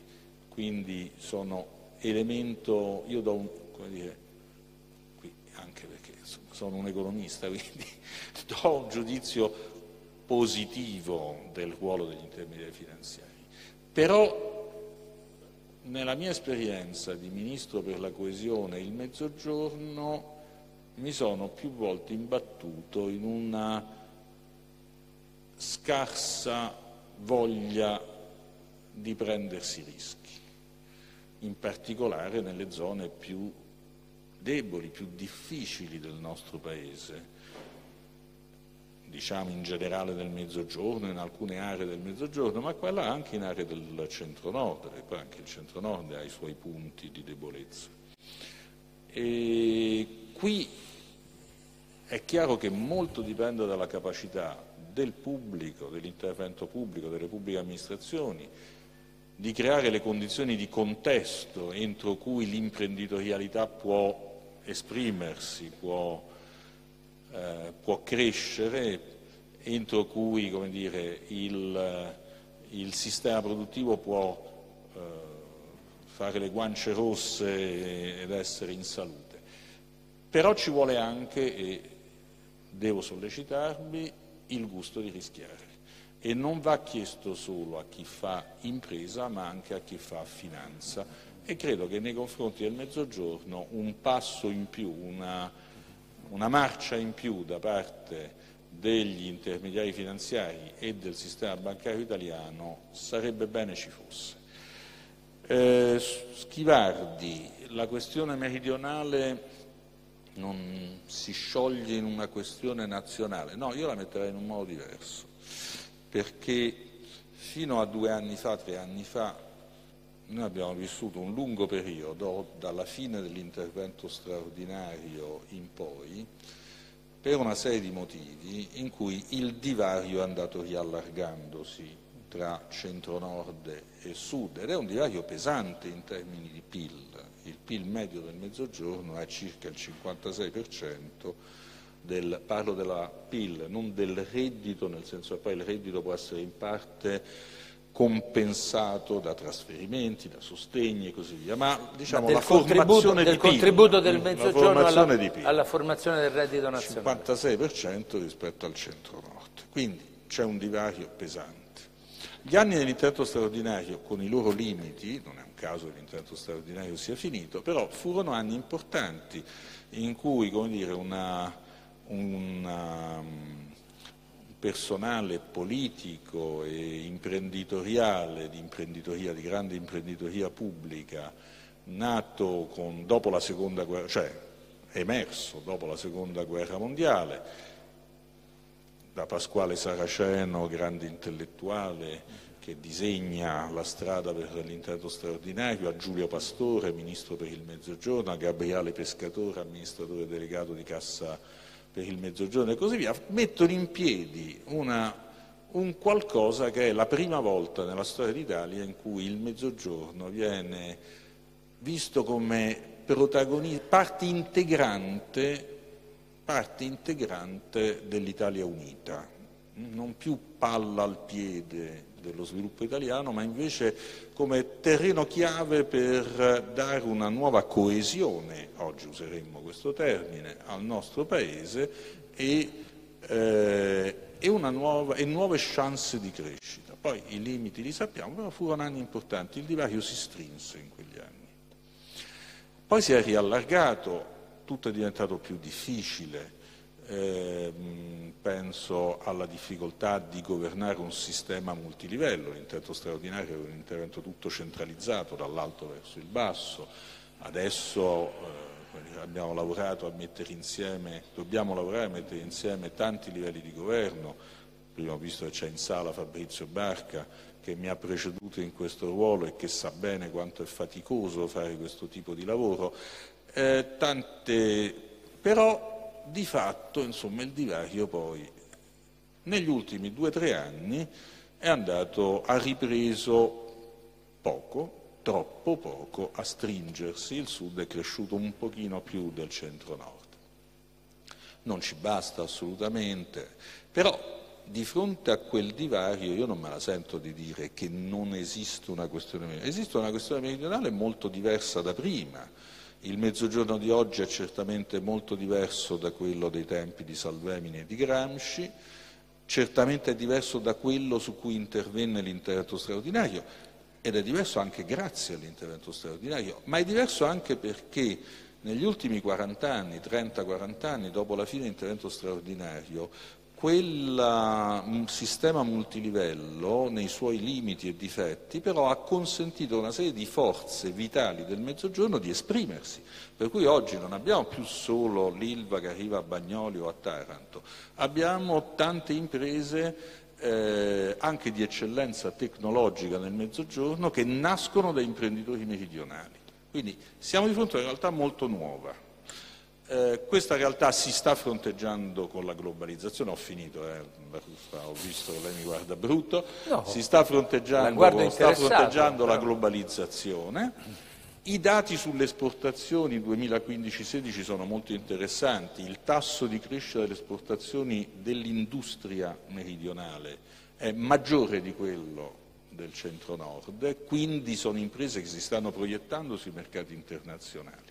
quindi sono elemento, io do un, come dire, anche perché sono un economista, quindi do un giudizio positivo del ruolo degli intermediari finanziari. Però nella mia esperienza di Ministro per la coesione e il Mezzogiorno mi sono più volte imbattuto in una scarsa voglia di prendersi rischi, in particolare nelle zone più deboli, più difficili del nostro Paese, diciamo in generale del Mezzogiorno, in alcune aree del Mezzogiorno, ma quella anche in aree del Centro-Nord, perché poi anche il Centro-Nord ha i suoi punti di debolezza. E qui è chiaro che molto dipende dalla capacità del pubblico, dell'intervento pubblico, delle pubbliche amministrazioni, di creare le condizioni di contesto entro cui l'imprenditorialità può esprimersi, può, eh, può crescere, entro cui, come dire, il, il sistema produttivo può eh, fare le guance rosse ed essere in salute. Però ci vuole anche, e devo sollecitarvi, il gusto di rischiare. E non va chiesto solo a chi fa impresa, ma anche a chi fa finanza. E credo che nei confronti del Mezzogiorno un passo in più, una, una marcia in più da parte degli intermediari finanziari e del sistema bancario italiano sarebbe bene ci fosse. Eh, Schivardi, la questione meridionale non si scioglie in una questione nazionale. No, io la metterei in un modo diverso, perché fino a due anni fa, tre anni fa, noi abbiamo vissuto un lungo periodo, dalla fine dell'intervento straordinario in poi, per una serie di motivi, in cui il divario è andato riallargandosi tra centro-nord e sud, ed è un divario pesante in termini di P I L. Il P I L medio del Mezzogiorno è circa il cinquantasei per cento, del, parlo della P I L, non del reddito, nel senso che poi il reddito può essere in parte compensato da trasferimenti, da sostegni e così via, ma diciamo ma la formazione del di P I L, contributo del Mezzogiorno alla, di P I L, alla formazione del reddito nazionale. cinquantasei per cento rispetto al centro-nord, quindi c'è un divario pesante. Gli anni dell'intervento straordinario, con i loro limiti, non è un caso che l'intervento straordinario sia finito, però furono anni importanti in cui, come dire, una, una, un personale politico e imprenditoriale, di imprenditoria, di grande imprenditoria pubblica, nato con, dopo la seconda guerra, cioè emerso dopo la seconda guerra mondiale, da Pasquale Saraceno, grande intellettuale che disegna la strada per l'intervento straordinario, a Giulio Pastore, ministro per il Mezzogiorno, a Gabriele Pescatore, amministratore delegato di Cassa per il Mezzogiorno e così via, mettono in piedi una, un qualcosa che è la prima volta nella storia d'Italia in cui il Mezzogiorno viene visto come protagonista, parte integrante parte integrante dell'Italia unita, non più palla al piede dello sviluppo italiano, ma invece come terreno chiave per dare una nuova coesione, oggi useremmo questo termine, al nostro Paese e, eh, e, una nuova, e nuove chance di crescita. Poi i limiti li sappiamo, però furono anni importanti, il divario si strinse in quegli anni. Poi si è riallargato, tutto è diventato più difficile, eh, penso alla difficoltà di governare un sistema multilivello, l'intervento straordinario è un intervento tutto centralizzato dall'alto verso il basso, adesso eh, abbiamo lavorato a mettere insieme, dobbiamo lavorare a mettere insieme tanti livelli di governo, prima ho visto che c'è in sala Fabrizio Barca che mi ha preceduto in questo ruolo e che sa bene quanto è faticoso fare questo tipo di lavoro. Eh, tante, però di fatto insomma, il divario poi negli ultimi due o tre anni è andato, ha ripreso poco, troppo poco, a stringersi, il Sud è cresciuto un pochino più del centro-nord. Non ci basta assolutamente, però di fronte a quel divario io non me la sento di dire che non esiste una questione meridionale, esiste una questione meridionale molto diversa da prima. Il Mezzogiorno di oggi è certamente molto diverso da quello dei tempi di Salvemini e di Gramsci, certamente è diverso da quello su cui intervenne l'intervento straordinario, ed è diverso anche grazie all'intervento straordinario, ma è diverso anche perché negli ultimi quaranta anni, trenta quaranta anni, dopo la fine dell'intervento straordinario, quel sistema multilivello, nei suoi limiti e difetti, però ha consentito a una serie di forze vitali del Mezzogiorno di esprimersi. Per cui oggi non abbiamo più solo l'Ilva che arriva a Bagnoli o a Taranto, abbiamo tante imprese eh, anche di eccellenza tecnologica nel Mezzogiorno che nascono da imprenditori meridionali. Quindi siamo di fronte a una realtà molto nuova. Eh, questa realtà si sta fronteggiando con la globalizzazione, ho finito, eh, ho visto che lei mi guarda brutto, no, si sta fronteggiando, con, sta fronteggiando la globalizzazione. I dati sulle esportazioni duemilaquindici sedici sono molto interessanti, il tasso di crescita delle esportazioni dell'industria meridionale è maggiore di quello del centro-nord, quindi sono imprese che si stanno proiettando sui mercati internazionali.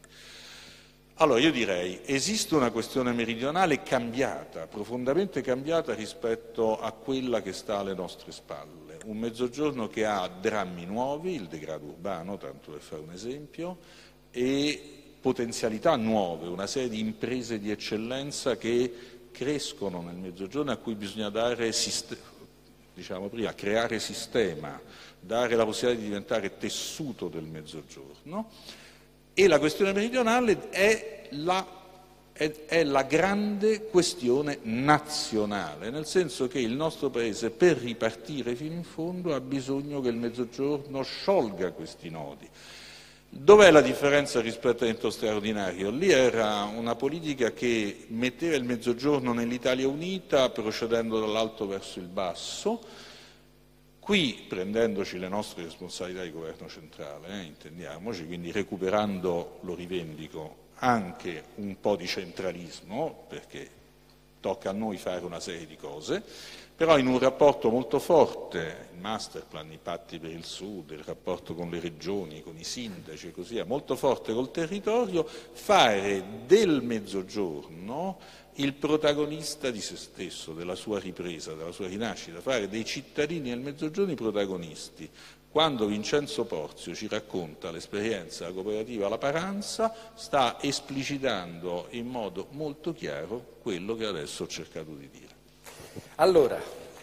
Allora io direi, esiste una questione meridionale cambiata, profondamente cambiata rispetto a quella che sta alle nostre spalle. Un Mezzogiorno che ha drammi nuovi, il degrado urbano, tanto per fare un esempio, e potenzialità nuove, una serie di imprese di eccellenza che crescono nel Mezzogiorno, a cui bisogna dare, diciamo prima, creare sistema, dare la possibilità di diventare tessuto del Mezzogiorno. E la questione meridionale è la, è, è la grande questione nazionale, nel senso che il nostro Paese per ripartire fino in fondo ha bisogno che il Mezzogiorno sciolga questi nodi. Dov'è la differenza rispetto all'intervento straordinario? Lì era una politica che metteva il Mezzogiorno nell'Italia unita procedendo dall'alto verso il basso. Qui, prendendoci le nostre responsabilità di governo centrale, eh, intendiamoci, quindi recuperando, lo rivendico, anche un po' di centralismo, perché tocca a noi fare una serie di cose, però in un rapporto molto forte, il masterplan, i patti per il Sud, il rapporto con le regioni, con i sindaci e così via, molto forte col territorio, fare del Mezzogiorno il protagonista di se stesso, della sua ripresa, della sua rinascita, fare dei cittadini del Mezzogiorno i protagonisti. Quando Vincenzo Porzio ci racconta l'esperienza della cooperativa La Paranza, sta esplicitando in modo molto chiaro quello che adesso ho cercato di dire. Allora,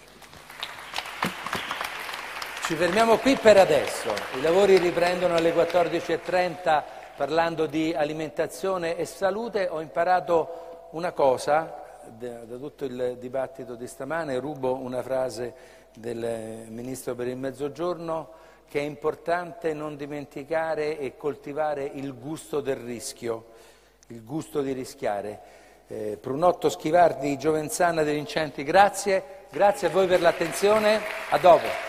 ci fermiamo qui per adesso. I lavori riprendono alle quattordici e trenta parlando di alimentazione e salute. Ho imparato una cosa da, da tutto il dibattito di stamane, rubo una frase del Ministro per il Mezzogiorno, che è importante non dimenticare e coltivare il gusto del rischio, il gusto di rischiare. Eh, Prunotto, Schivardi, Giovenzana, De Vincenti, grazie, grazie a voi per l'attenzione, a dopo.